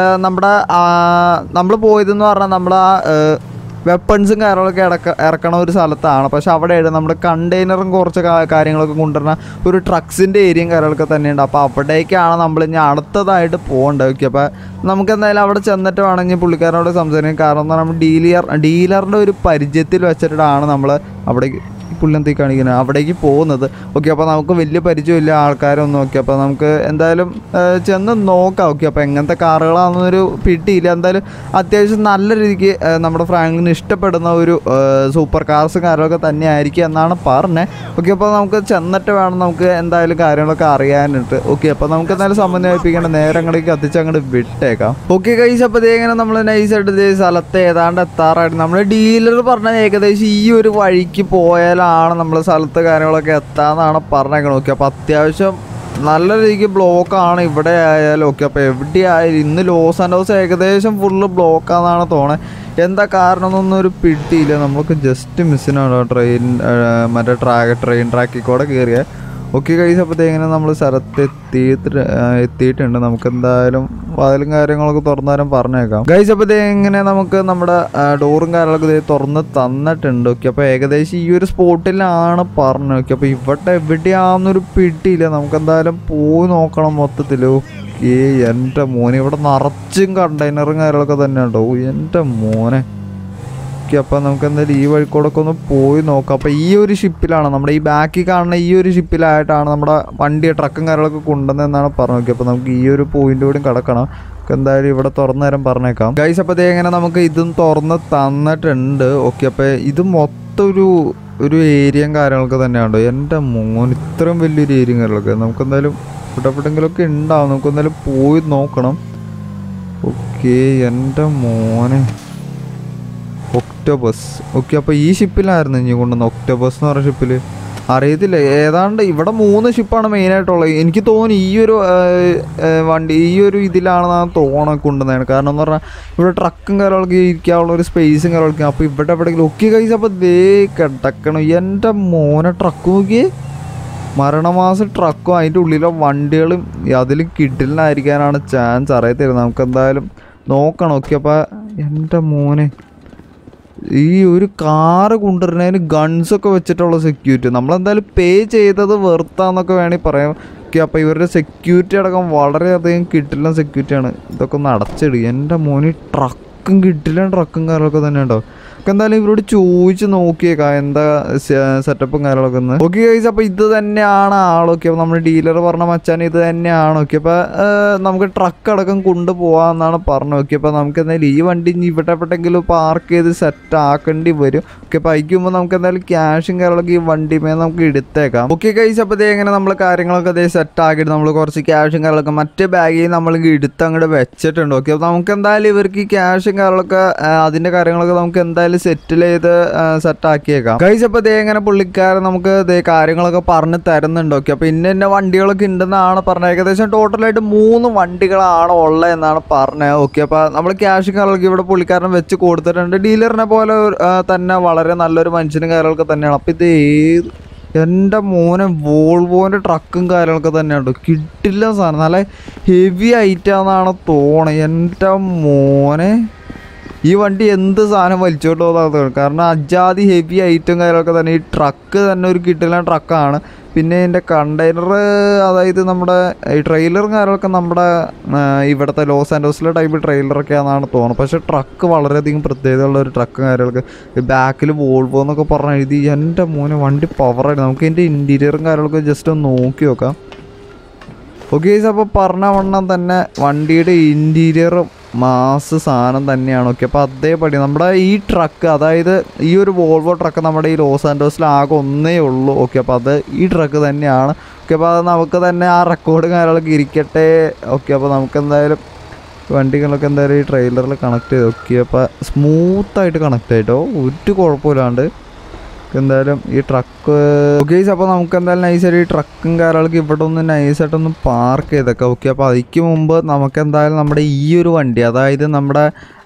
നമ്മൾ പോയതെന്ന് പറഞ്ഞാൽ നമ്മുടെ വെപ്പൺസും കാര്യങ്ങളൊക്കെ ഇറക്കണ ഒരു സ്ഥലത്താണ്. പക്ഷെ അവിടെയാണ് നമ്മുടെ കണ്ടെയ്നറും കുറച്ച് കാര്യങ്ങളൊക്കെ കൊണ്ടുവരുന്ന ഒരു ട്രക്സിൻ്റെ ഏരിയയും കാര്യങ്ങളൊക്കെ തന്നെയുണ്ട്. അപ്പോൾ അവിടേക്കാണ് നമ്മൾ ഇനി അടുത്തതായിട്ട് പോകേണ്ടത്. ഓക്കെ, അപ്പോൾ നമുക്ക് എന്തായാലും അവിടെ ചെന്നിട്ട് വേണമെങ്കിൽ പുള്ളിക്കാരനോട് സംസാരിക്കും. കാരണം എന്താ, നമ്മൾ ഡീലറിൻ്റെ ഒരു പരിചയത്തിൽ വെച്ചിട്ടാണ് നമ്മൾ അവിടേക്ക് പുള്ളിന്തി കാണിക്കുന്നത് അവിടേക്ക് പോകുന്നത്. ഓക്കെ, അപ്പോൾ നമുക്ക് വലിയ പരിചയമില്ല ആൾക്കാരൊന്നും. ഓക്കെ, അപ്പോൾ നമുക്ക് എന്തായാലും ചെന്ന് നോക്കാം. ഓക്കെ, അപ്പോൾ എങ്ങനത്തെ കാറുകളാണെന്നൊരു പിടിയില്ല. എന്തായാലും അത്യാവശ്യം നല്ല രീതിക്ക് നമ്മുടെ ഫ്രാങ്ക്ലിന് ഇഷ്ടപ്പെടുന്ന ഒരു സൂപ്പർ കാർസും കാര്യങ്ങളൊക്കെ തന്നെ ആയിരിക്കും എന്നാണ് പറഞ്ഞത്. ഓക്കെ, അപ്പോൾ നമുക്ക് ചെന്നിട്ട് വേണം നമുക്ക് എന്തായാലും കാര്യങ്ങളൊക്കെ അറിയാനായിട്ട്. ഓക്കെ, അപ്പോൾ നമുക്ക് എന്തായാലും സമന്വയിപ്പിക്കേണ്ട നേരെ അങ്ങോട്ടേക്ക് കത്തിച്ച് അങ്ങോട്ട് വിട്ടേക്കാം. ഓക്കെ ഗൈസ്, അപ്പോൾ ഇങ്ങനെ നമ്മൾ നൈസായിട്ട് സ്ഥലത്ത് ഏതാണ്ട് എത്താറായിട്ട് നമ്മൾ ഡീലർ പറഞ്ഞ ഏകദേശം ഈ ഒരു വഴിക്ക് പോയാലാണ് നമ്മൾ സ്ഥലത്ത് കാര്യങ്ങളൊക്കെ എത്താമെന്നാണ് പറഞ്ഞേക്കണം. ഓക്കെ, അപ്പോൾ അത്യാവശ്യം നല്ല രീതിക്ക് ബ്ലോക്കാണ് ഇവിടെ ആയാലും. ഓക്കെ, അപ്പോൾ എവിടെയായാലും ഇന്ന് ലോസ് ആൻഡോസ് ഏകദേശം ഫുള്ള് ബ്ലോക്കാണെന്നാണ് തോന്നുന്നത്. എന്താ കാരണം എന്നൊന്നും ഒരു പിടിയില്ല. നമുക്ക് ജസ്റ്റ് മിസ്സിനാണ് മറ്റേ ട്രെയിൻ ട്രാക്കിൽ കൂടെ കയറിയ. ഓക്കെ ഗൈസ്, അപ്പോൾ ഇങ്ങനെ നമ്മൾ സ്ഥലത്ത് എത്തിയിട്ടുണ്ട്. നമുക്ക് എന്തായാലും വാതിലും കാര്യങ്ങളൊക്കെ തുറന്നാലും പറഞ്ഞേക്കാം. ഗൈസ്, അപ്പോൾ ഇങ്ങനെ നമുക്ക് നമ്മുടെ ഡോറും കാര്യങ്ങളൊക്കെ തുറന്ന് തന്നിട്ടുണ്ട്. ഓക്കെ, അപ്പോൾ ഏകദേശം ഈ ഒരു സ്പോട്ടിലാണ് പറഞ്ഞത്. ഓക്കെ, അപ്പോൾ ഇവിടെ എവിടെയാണെന്നൊരു പിടിയില്ല. നമുക്ക് എന്തായാലും പോയി നോക്കണം മൊത്തത്തിൽ. ഓക്കെ, എൻ്റെ മോനെ ഇവിടെ നിറച്ചും കണ്ടെയ്നറും കാര്യങ്ങളൊക്കെ തന്നെ ഉണ്ടോ എൻ്റെ മോനെ. ഓക്കെ, അപ്പോൾ നമുക്ക് എന്തായാലും ഈ വഴിക്കൂടൊക്കെ ഒന്ന് പോയി നോക്കാം. അപ്പോൾ ഈ ഒരു ഷിപ്പിലാണ് നമ്മുടെ ഈ ബാക്കിൽ കാണുന്ന ഈ ഒരു ഷിപ്പിലായിട്ടാണ് നമ്മുടെ വണ്ടി ട്രക്കും കാര്യങ്ങളൊക്കെ കൊണ്ടുവന്നതെന്നാണ് പറഞ്ഞത്. ഓക്കെ, അപ്പോൾ നമുക്ക് ഈ ഒരു പോയിന്റ് കൂടി കിടക്കണം. എന്തായാലും ഇവിടെ തുറന്നു തരാൻ പറഞ്ഞേക്കാം. ഗൈസ്, അപ്പോൾ ഇങ്ങനെ നമുക്ക് ഇതും തുറന്ന് തന്നിട്ടുണ്ട്. ഓക്കെ, അപ്പോൾ ഇത് മൊത്തം ഒരു ഏരിയയും കാര്യങ്ങളൊക്കെ തന്നെയാണോ എൻ്റെ മോൻ. ഇത്രയും വലിയൊരു ഏരിയയും കാര്യങ്ങളൊക്കെ നമുക്ക് എന്തായാലും എവിടെയെങ്കിലുമൊക്കെ ഉണ്ടാവും. നമുക്ക് എന്തായാലും പോയി നോക്കണം. ഓക്കെ, എൻ്റെ മോനെ ഒക്ടോബസ്. ഓക്കെ, അപ്പോൾ ഈ ഷിപ്പിലായിരുന്നു ഇനി കൊണ്ടുവന്ന ഒക്ടോബസ് എന്ന് പറഞ്ഞ ഷിപ്പിൽ. അറിയത്തില്ല, ഏതാണ്ട് ഇവിടെ 3 ഷിപ്പാണ് മെയിനായിട്ടുള്ളത്. എനിക്ക് തോന്നുന്നു ഈ ഒരു വണ്ടി ഈ ഒരു ഇതിലാണെന്നാണ് തോന്നണം കൊണ്ടുവന്നതാണ്. കാരണം എന്ന് പറഞ്ഞാൽ ഇവിടെ ട്രക്കും കാര്യങ്ങളൊക്കെ ഇരിക്കാനുള്ള ഒരു സ്പേസും കാര്യങ്ങളൊക്കെ. അപ്പോൾ ഇവിടെ എവിടെയെങ്കിലും ഒക്കെ കഴിച്ച് അപ്പോൾ കിടക്കണം. എൻ്റെ മോനെ ട്രക്ക് നോക്കിയേ, മരണമാസം ട്രക്കും അതിൻ്റെ ഉള്ളിലെ വണ്ടികളും അതിലും കിഡിലിനായിരിക്കാനാണ് ചാൻസ്. അറിയത്തില്ല, നമുക്ക് എന്തായാലും നോക്കണം. ഓക്കെ, അപ്പോൾ എൻ്റെ മോനെ ഈ ഒരു കാറ് കൊണ്ടുവരുന്നതിന് ഗൺസൊക്കെ വെച്ചിട്ടുള്ള സെക്യൂരിറ്റി നമ്മളെന്തായാലും പേ ചെയ്തത് വെറുത്താന്നൊക്കെ വേണമെങ്കിൽ പറയാം. ഓക്കെ, അപ്പോൾ ഇവരുടെ സെക്യൂരിറ്റി അടക്കം വളരെയധികം കിട്ടില്ല സെക്യൂരിറ്റിയാണ്. ഇതൊക്കെ ഒന്ന് അടച്ചിടുക. എൻ്റെ മോന് ട്രക്കും കിട്ടില്ല, ട്രക്കും കാര്യങ്ങളൊക്കെ തന്നെ ഉണ്ടാവും. എന്തായാലും ഇവരോട് ചോദിച്ച് നോക്കിയേക്കാം എന്താ സെറ്റപ്പും കാര്യങ്ങളൊക്കെ ഒന്ന്. ഓക്കെ ഗൈസ്, അപ്പോൾ ഇത് തന്നെയാണ് ആളൊക്കെ. അപ്പോൾ നമ്മുടെ ഡീലർ പറഞ്ഞ മച്ചാൻ ഇത് തന്നെയാണ്. ഓക്കെ, അപ്പോൾ നമുക്ക് ട്രക്ക് അടക്കം കൊണ്ടുപോകാമെന്നാണ് പറഞ്ഞത്. ഓക്കെ, അപ്പോൾ നമുക്ക് എന്തായാലും ഈ വണ്ടി ഇവിടെ എവിടെയെങ്കിലും പാർക്ക് ചെയ്ത് സെറ്റ് ആക്കേണ്ടി വരും. ഓക്കെ, അപ്പോൾ അയക്കുമ്പോൾ നമുക്ക് എന്തായാലും ക്യാഷും കാര്യങ്ങളൊക്കെ ഈ വണ്ടിമേ നമുക്ക് എടുത്തേക്കാം. ഓക്കെ ഗൈസ്, അപ്പോൾ എങ്ങനെ നമ്മൾ കാര്യങ്ങളൊക്കെ സെറ്റ് ആക്കിയിട്ട് നമ്മൾ കുറച്ച് ക്യാഷും കാര്യങ്ങളൊക്കെ മറ്റേ ബാഗിൽ നമ്മൾ എടുത്ത് അങ്ങോട്ട് വെച്ചിട്ടുണ്ട്. ഓക്കെ, അപ്പോൾ നമുക്ക് എന്തായാലും ഇവർക്ക് ഈ ക്യാഷും കാര്യങ്ങളൊക്കെ അതിൻ്റെ കാര്യങ്ങളൊക്കെ നമുക്ക് എന്തായാലും സെറ്റിൽ ചെയ്ത് സെറ്റാക്കിയേക്കാം ഗൈസ്. അപ്പോൾ എങ്ങനെ പുള്ളിക്കാരൻ നമുക്ക് കാര്യങ്ങളൊക്കെ പറഞ്ഞ് തരുന്നുണ്ട്. ഓക്കെ, അപ്പോൾ ഇന്ന വണ്ടികളൊക്കെ ഉണ്ടെന്നാണ് പറഞ്ഞത്. ഏകദേശം ടോട്ടലായിട്ട് 3 വണ്ടികളാണ് ഉള്ളത് എന്നാണ് പറഞ്ഞത്. ഓക്കെ, അപ്പോൾ നമ്മൾ ക്യാഷും കാര്യങ്ങളൊക്കെ ഇവിടെ പുള്ളിക്കാരൻ വെച്ച് കൊടുത്തിട്ടുണ്ട്. ഡീലറിനെ പോലെ തന്നെ വളരെ നല്ലൊരു മനുഷ്യനും കാര്യങ്ങളൊക്കെ തന്നെയാണ്. അപ്പോൾ ഇത് എൻ്റെ മോനെ വോൾവോൻ്റെ ട്രക്കും കാര്യങ്ങളൊക്കെ തന്നെയാണ്. കിട്ടില്ല സാധനം, നല്ല ഹെവി ഐറ്റാന്നാണ് തോന്നുന്നത്. എൻ്റെ മോനെ ഈ വണ്ടി എന്ത് സാധനം വലിച്ചോണ്ട് പോകുന്നതാണ്. കാരണം അജാതി ഹെവി ഐറ്റം കാര്യങ്ങളൊക്കെ തന്നെ. ഈ ട്രക്ക് തന്നെ ഒരു കിട്ടില്ല ട്രക്കാണ്. പിന്നെ ഇതിൻ്റെ കണ്ടെയ്നർ, അതായത് നമ്മുടെ ഈ ട്രെയിലറും കാര്യങ്ങളൊക്കെ നമ്മുടെ ഇവിടുത്തെ ലോസ് ആൻഡോസിലെ ടൈപ്പ് ട്രെയിലറൊക്കെ ആണെന്നാണ് തോന്നുന്നത്. പക്ഷേ ട്രക്ക് വളരെയധികം പ്രത്യേകതയുള്ള ഒരു ട്രക്കും കാര്യങ്ങളൊക്കെ. ബാക്കിൽ വോൾവോ എന്നൊക്കെ പറഞ്ഞ് എഴുതി. എൻ്റെ മോനെ വണ്ടി പവറായിട്ട്. നമുക്ക് ഇതിൻ്റെ ഇൻറ്റീരിയറും കാര്യങ്ങളൊക്കെ ജസ്റ്റ് ഒന്ന് നോക്കി നോക്കാം. ഓക്കെ, അപ്പോൾ പറഞ്ഞ വണ്ണം തന്നെ വണ്ടിയുടെ ഇൻറ്റീരിയർ മാസ് സാധനം തന്നെയാണ്. ഓക്കെ, അപ്പോൾ അതേപടി നമ്മുടെ ഈ ട്രക്ക്, അതായത് ഈ ഒരു വോൾവോ ട്രക്ക് നമ്മുടെ ഈ ലോസ് ആൻഡോസിൽ ആകെ ഒന്നേ ഉള്ളൂ. ഓക്കെ, അപ്പോൾ അത് ഈ ട്രക്ക് തന്നെയാണ്. ഓക്കെ, അപ്പോൾ അത് നമുക്ക് തന്നെ ആ റെക്കോർഡ് കാര്യങ്ങളൊക്കെ ഇരിക്കട്ടെ. ഓക്കെ, അപ്പോൾ നമുക്ക് എന്തായാലും വണ്ടികളൊക്കെ എന്തായാലും ഈ ട്രെയിലറിൽ കണക്ട് ചെയ്ത്. ഓക്കെ, അപ്പോൾ സ്മൂത്തായിട്ട് കണക്ട് ആയിട്ടോ, ഒരു കുഴപ്പമില്ലാണ്ട്. എന്തായാലും ഈ ട്രക്ക് ഓക്കെ. അപ്പോൾ നമുക്ക് എന്തായാലും നൈസായിട്ട് ഈ ട്രക്കും കാര്യങ്ങളൊക്കെ ഇവിടെ ഒന്ന് നൈസായിട്ടൊന്ന് പാർക്ക് ചെയ്തേക്കാം. ഓക്കെ, അപ്പോൾ അതിക്ക് മുമ്പ് നമുക്ക് എന്തായാലും നമ്മുടെ ഈ ഒരു വണ്ടി, അതായത് നമ്മുടെ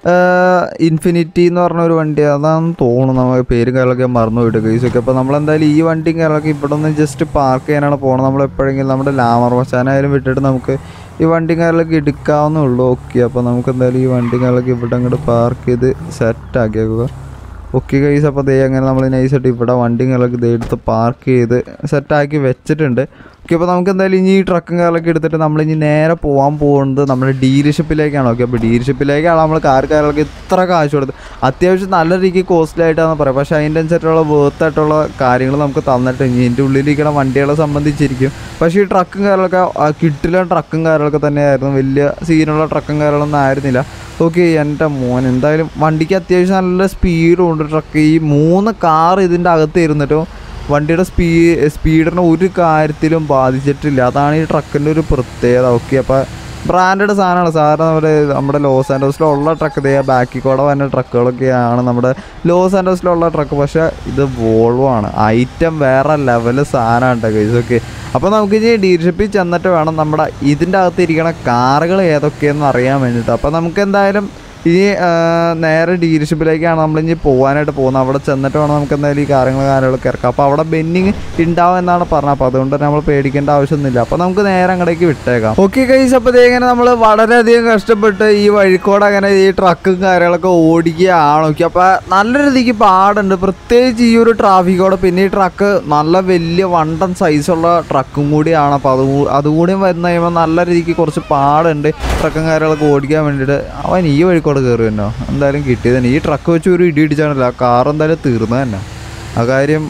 ഇൻഫിനിറ്റി എന്ന് പറഞ്ഞൊരു വണ്ടി, അതാണെന്ന് തോന്നുന്നു, നമുക്ക് പേരും കാര്യങ്ങളൊക്കെ മറന്നു പോയിട്ട് ഗൈസ്. ഓക്കെ, അപ്പോൾ നമ്മളെന്തായാലും ഈ വണ്ടിയും കാര്യങ്ങളൊക്കെ ഇവിടെ ഒന്ന് ജസ്റ്റ് പാർക്ക് ചെയ്യാനാണ് പോകുന്നത്. നമ്മളെപ്പോഴെങ്കിലും നമ്മുടെ ലാമർ മച്ചാനായാലും വിട്ടിട്ട് നമുക്ക് ഈ വണ്ടിയും കാര്യങ്ങളൊക്കെ എടുക്കാവുന്നേ ഉള്ളൂ. ഓക്കെ, അപ്പോൾ നമുക്ക് എന്തായാലും ഈ വണ്ടിയും കാര്യങ്ങളൊക്കെ ഇവിടെ അങ്ങോട്ട് പാർക്ക് ചെയ്ത് സെറ്റാക്കിയേക്കുക. ഓക്കെ ഗൈസ്, അപ്പോൾ ദേ അങ്ങനെ നമ്മൾ നൈസായിട്ട് ഇവിടെ വണ്ടികളൊക്കെ ഇതേ എടുത്ത് പാർക്ക് ചെയ്ത് സെറ്റാക്കി വെച്ചിട്ടുണ്ട്. ഓക്കെ, അപ്പോൾ നമുക്ക് എന്തായാലും ഇനി ഈ ട്രക്കും കാറിലൊക്കെ എടുത്തിട്ട് നമ്മളിനി നേരെ പോകാൻ പോകുന്നത് നമ്മുടെ ഡീലർഷിപ്പിലേക്കാണ്. ഓക്കെ, അപ്പോൾ ഡീലർഷിപ്പിലേക്കാണ് നമ്മൾ കാറുകാരൊക്കെ ഇത്ര കാശ് കൊടുത്ത് അത്യാവശ്യം നല്ല രീതിക്ക് കോസ്റ്റ്ലി ആയിട്ടാണെന്ന് പറയാം. പക്ഷേ അതിൻ്റെ അനുസരിച്ചുള്ള വേർത്തായിട്ടുള്ള കാര്യങ്ങൾ നമുക്ക് തന്നിട്ട് ഇനി ഇതിൻ്റെ ഉള്ളിലിരിക്കുന്ന വണ്ടികളെ സംബന്ധിച്ചിരിക്കും. പക്ഷേ ഈ ട്രക്കും കാറിലൊക്കെ കിട്ടില്ല ട്രക്കും കാറുകളൊക്കെ തന്നെയായിരുന്നു, വലിയ സീനുള്ള ട്രക്കും കാറുകളൊന്നും ആയിരുന്നില്ല. ഓക്കെ, എൻ്റെ മോൻ എന്തായാലും വണ്ടിക്ക് അത്യാവശ്യം നല്ല സ്പീഡും ഉണ്ട് ട്രക്ക്. ഈ 3 കാർ ഇതിൻ്റെ അകത്ത് ഇരുന്നിട്ടും വണ്ടിയുടെ സ്പീഡിനെ ഒരു കാര്യത്തിലും ബാധിച്ചിട്ടില്ല. അതാണ് ഈ ട്രക്കിൻ്റെ ഒരു പ്രത്യേകത. ഓക്കെ, അപ്പോൾ ബ്രാൻഡഡ് സാധനമാണ്. സാധാരണ നമ്മുടെ ലോസ് ആൻഡോസിലുള്ള ട്രക്ക്, ഇതേ ബാക്കിൽ കൂടെ വരുന്ന ട്രക്കുകളൊക്കെയാണ് നമ്മുടെ ലോസ് ആൻഡോസിലുള്ള ട്രക്ക്. പക്ഷേ ഇത് വോൾവോ ആണ്, ഐറ്റം വേറെ ലെവല് സാധനമാണ് ഗൈസ്. ഓക്കെ, അപ്പോൾ നമുക്കിനി ഡീലർഷിപ്പിൽ ചെന്നിട്ട് വേണം നമ്മുടെ ഇതിൻ്റെ അകത്ത് ഇരിക്കുന്ന കാറുകൾ ഏതൊക്കെയെന്ന് അറിയാൻ വേണ്ടിയിട്ട്. അപ്പോൾ നമുക്ക് എന്തായാലും ഇനി നേരെ ഡീലർഷിപ്പിലേക്കാണ് നമ്മളിനി പോകാനായിട്ട് പോകുന്നത്. അവിടെ ചെന്നിട്ട് വേണം നമുക്ക് എന്തായാലും ഈ കാര്യങ്ങളൊക്കെ ഇറക്കാം. അപ്പോൾ അവിടെ ബെന്നിങ് ഉണ്ടാവും എന്നാണ് പറഞ്ഞത്. അപ്പോൾ അതുകൊണ്ട് തന്നെ നമ്മൾ പേടിക്കേണ്ട ആവശ്യമൊന്നുമില്ല. അപ്പോൾ നമുക്ക് നേരെ അങ്ങോട്ടേക്ക് വിട്ടേക്കാം. ഓക്കെ ഗൈസ്, അപ്പോൾ ഇങ്ങനെ നമ്മൾ വളരെയധികം കഷ്ടപ്പെട്ട് ഈ വഴിക്കോട് അങ്ങനെ ഈ ട്രക്കും കാര്യങ്ങളൊക്കെ ഓടിക്കുകയാണ്. ഓക്കെ, അപ്പോൾ നല്ല രീതിക്ക് പാടുണ്ട്, പ്രത്യേകിച്ച് ഈ ഒരു ട്രാഫിക്കോടെ. പിന്നെ ഈ ട്രക്ക് നല്ല വലിയ വണ്ടൻ സൈസുള്ള ട്രക്കും കൂടിയാണ്. അപ്പോൾ അതുകൂടിയും വരുന്ന കഴിയുമ്പോൾ നല്ല രീതിക്ക് കുറച്ച് പാടുണ്ട് ട്രക്കും കാര്യങ്ങളൊക്കെ ഓടിക്കാൻ വേണ്ടിയിട്ട്. അവൻ ഈ വഴിക്കോട് കയറി തന്നോ എന്തായാലും കിട്ടിയത് തന്നെ. ഈ ട്രക്ക് വെച്ച് ഒരു ഇടി ഇടിച്ചാണല്ലോ, ആ കാർ എന്തായാലും തീർന്നു തന്നെ. ആ കാര്യം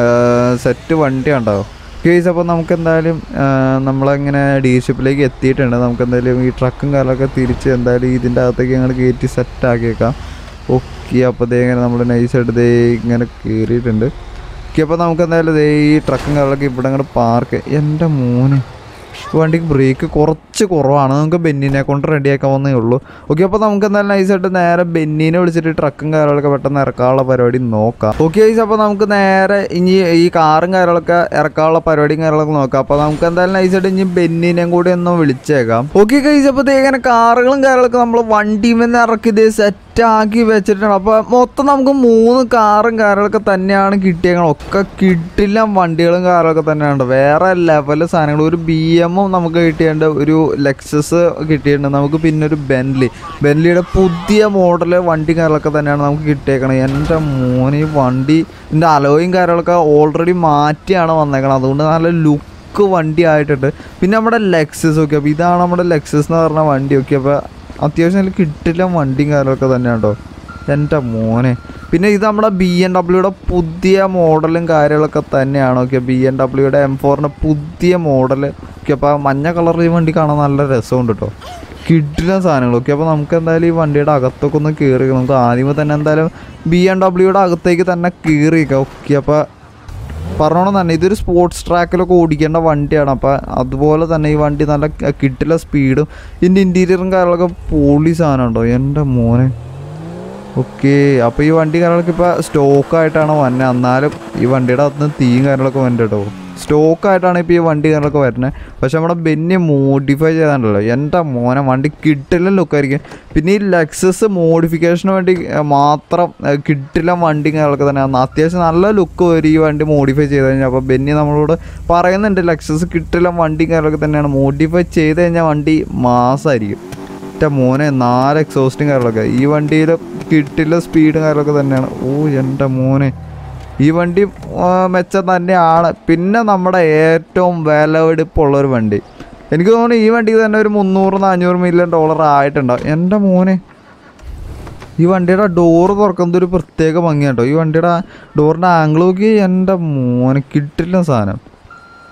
സെറ്റ് വണ്ടി ഉണ്ടാവും കേസ്. അപ്പോൾ നമുക്ക് എന്തായാലും നമ്മളങ്ങനെ ഡീലർഷിപ്പിലേക്ക് എത്തിയിട്ടുണ്ട്. നമുക്ക് എന്തായാലും ഈ ട്രക്കും കാറിലൊക്കെ തിരിച്ച് എന്തായാലും ഇതിൻ്റെ അകത്തേക്ക് ഞങ്ങൾ കയറ്റി സെറ്റാക്കിയേക്കാം. ഓക്കെ, അപ്പോൾ ഇതേ ഇങ്ങനെ നമ്മൾ നൈസായിട്ട് ഇതേ ഇങ്ങനെ കയറിയിട്ടുണ്ട്. ഓക്കെ, അപ്പോൾ നമുക്ക് എന്തായാലും ഈ ട്രക്കും കാറിലൊക്കെ ഇവിടെ അങ്ങോട്ട് പാർക്ക്. എൻ്റെ മോനെ വണ്ടിക്ക് ബ്രേക്ക് കുറച്ച് കുറവാണ്, നമുക്ക് ബെന്നിനെ കൊണ്ട് റെഡിയാക്കാവുന്നേ ഉള്ളൂ. ഓക്കെ, അപ്പോൾ നമുക്ക് എന്തായാലും നൈസായിട്ട് നേരെ ബെന്നിനെ വിളിച്ചിട്ട് ട്രക്കും കാര്യങ്ങളൊക്കെ പെട്ടെന്ന് ഇറക്കാനുള്ള പരിപാടി നോക്കാം. ഓക്കെ ഗൈസ്, അപ്പോൾ നമുക്ക് നേരെ ഇനി ഈ കാറും കാര്യങ്ങളൊക്കെ ഇറക്കാനുള്ള പരിപാടിയും കാര്യങ്ങളൊക്കെ നോക്കാം. അപ്പോൾ നമുക്ക് എന്തായാലും നൈസായിട്ട് ഇനി ബെന്നിനെയും കൂടി ഒന്ന് വിളിച്ചേക്കാം. ഓക്കെ ഗൈസ്, അപ്പോൾ ഇങ്ങനെ കാറുകളും കാര്യങ്ങളൊക്കെ നമ്മൾ വണ്ടിയിൽ നിന്ന് ഇറക്കി ഇത് സെറ്റാക്കി വെച്ചിട്ടുണ്ട്. അപ്പോൾ മൊത്തം നമുക്ക് 3 കാറും കാര്യങ്ങളൊക്കെ തന്നെയാണ് കിട്ടിയേക്കണം. ഒക്കെ കിട്ടില്ല വണ്ടികളും കാറുകളൊക്കെ തന്നെയാണ്, വേറെ ലെവൽ സാധനങ്ങൾ. ഒരു BM നമുക്ക് കിട്ടിയിട്ടുണ്ട്, ഒരു ലെക്സസ് കിട്ടിയിട്ടുണ്ട് നമുക്ക്, പിന്നെ ഒരു ബെൻലിയുടെ പുതിയ മോഡൽ വണ്ടി കാര്യങ്ങളൊക്കെ തന്നെയാണ് നമുക്ക് കിട്ടിയേക്കണം. എൻ്റെ മോന് ഈ വണ്ടിൻ്റെ അലോയും കാര്യങ്ങളൊക്കെ ഓൾറെഡി മാറ്റിയാണ് വന്നേക്കണം, അതുകൊണ്ട് നല്ല ലുക്ക് വണ്ടി ആയിട്ടുണ്ട്. പിന്നെ നമ്മുടെ ലെക്സസ്. ഓക്കെ, അപ്പോൾ ഇതാണ് നമ്മുടെ ലെക്സസ് എന്ന് പറഞ്ഞ വണ്ടി. ഓക്കെ, അപ്പോൾ അത്യാവശ്യം നല്ല കിട്ടില്ല വണ്ടിയും കാര്യങ്ങളൊക്കെ തന്നെയാണ് കേട്ടോ എൻ്റെ മോനെ. പിന്നെ ഇത് നമ്മുടെ BMW പുതിയ മോഡലും കാര്യങ്ങളൊക്കെ തന്നെയാണ്. ഓക്കെ, BMW M4 പുതിയ മോഡൽ. ഓക്കെ, അപ്പോൾ മഞ്ഞ കളർ ഈ വണ്ടി കാണാൻ നല്ല രസമുണ്ട് കേട്ടോ, കിട്ടില്ല സാധനങ്ങൾ. ഓക്കെ, അപ്പോൾ നമുക്ക് എന്തായാലും ഈ വണ്ടിയുടെ അകത്തൊക്കെ ഒന്ന് കയറി. നമുക്ക് ആദ്യമേ തന്നെ എന്തായാലും BMW അകത്തേക്ക് തന്നെ കയറിയേക്കാം. ഓക്കെ, അപ്പോൾ പറഞ്ഞോണം തന്നെ ഇതൊരു സ്പോർട്സ് ട്രാക്കിലൊക്കെ ഓടിക്കേണ്ട വണ്ടിയാണ്. അപ്പോൾ അതുപോലെ തന്നെ ഈ വണ്ടി നല്ല കിട്ടില്ല സ്പീഡും ഇതിൻ്റെ ഇൻറ്റീരിയറും കാര്യങ്ങളൊക്കെ പൊളി സാധനമുണ്ടോ എൻ്റെ മോനെ. ഓക്കെ, അപ്പോൾ ഈ വണ്ടി കാര്യങ്ങളൊക്കെ ഇപ്പോൾ സ്റ്റോക്കായിട്ടാണ് വന്നത്, എന്നാലും ഈ വണ്ടിയുടെ അകത്ത് നിന്ന് തീയും കാര്യങ്ങളൊക്കെ വന്നത് കേട്ടോ. സ്റ്റോക്കായിട്ടാണ് ഇപ്പോൾ ഈ വണ്ടി കാര്യങ്ങളൊക്കെ വരുന്നത്. പക്ഷെ നമ്മുടെ ബെന്നി മോഡിഫൈ ചെയ്താണ്ടല്ലോ എൻ്റെ മോനെ, വണ്ടി കിട്ടില്ല ലുക്കായിരിക്കും. പിന്നെ ഈ ലെക്സസ് മോഡിഫിക്കേഷന് വേണ്ടി മാത്രം കിട്ടില്ല വണ്ടി കാര്യങ്ങളൊക്കെ തന്നെ അത്യാവശ്യം നല്ല ലുക്ക് വരും ഈ വണ്ടി മോഡിഫൈ ചെയ്ത് കഴിഞ്ഞാൽ. അപ്പോൾ ബെന്നി നമ്മളോട് പറയുന്നുണ്ട് ലെക്സസ് കിട്ടില്ല വണ്ടി കാര്യങ്ങളൊക്കെ തന്നെയാണ്, മോഡിഫൈ ചെയ്ത് കഴിഞ്ഞാൽ വണ്ടി മാസമായിരിക്കും. എൻ്റെ മോനെ 4 എക്സോസ്റ്റും കാര്യങ്ങളൊക്കെ ഈ വണ്ടിയിൽ കിട്ടില്ല സ്പീഡും കാര്യങ്ങളൊക്കെ തന്നെയാണ്. ഓ എൻ്റെ മോനെ, ഈ വണ്ടി മെച്ചം തന്നെയാണ്. പിന്നെ നമ്മുടെ ഏറ്റവും വിലവെടുപ്പുള്ളൊരു വണ്ടി, എനിക്ക് തോന്നുന്നു ഈ വണ്ടിക്ക് തന്നെ ഒരു $300-400 മില്യൺ ആയിട്ടുണ്ടാവും. എൻ്റെ മോനെ, ഈ വണ്ടിയുടെ ഡോറ് തുറക്കുന്നത് ഒരു പ്രത്യേക ഭംഗിയാണ് കേട്ടോ. ഈ വണ്ടിയുടെ ഡോറിൻ്റെ ആംഗിൾ നോക്കി എൻ്റെ മോനെ, കിട്ടില്ല സാധനം.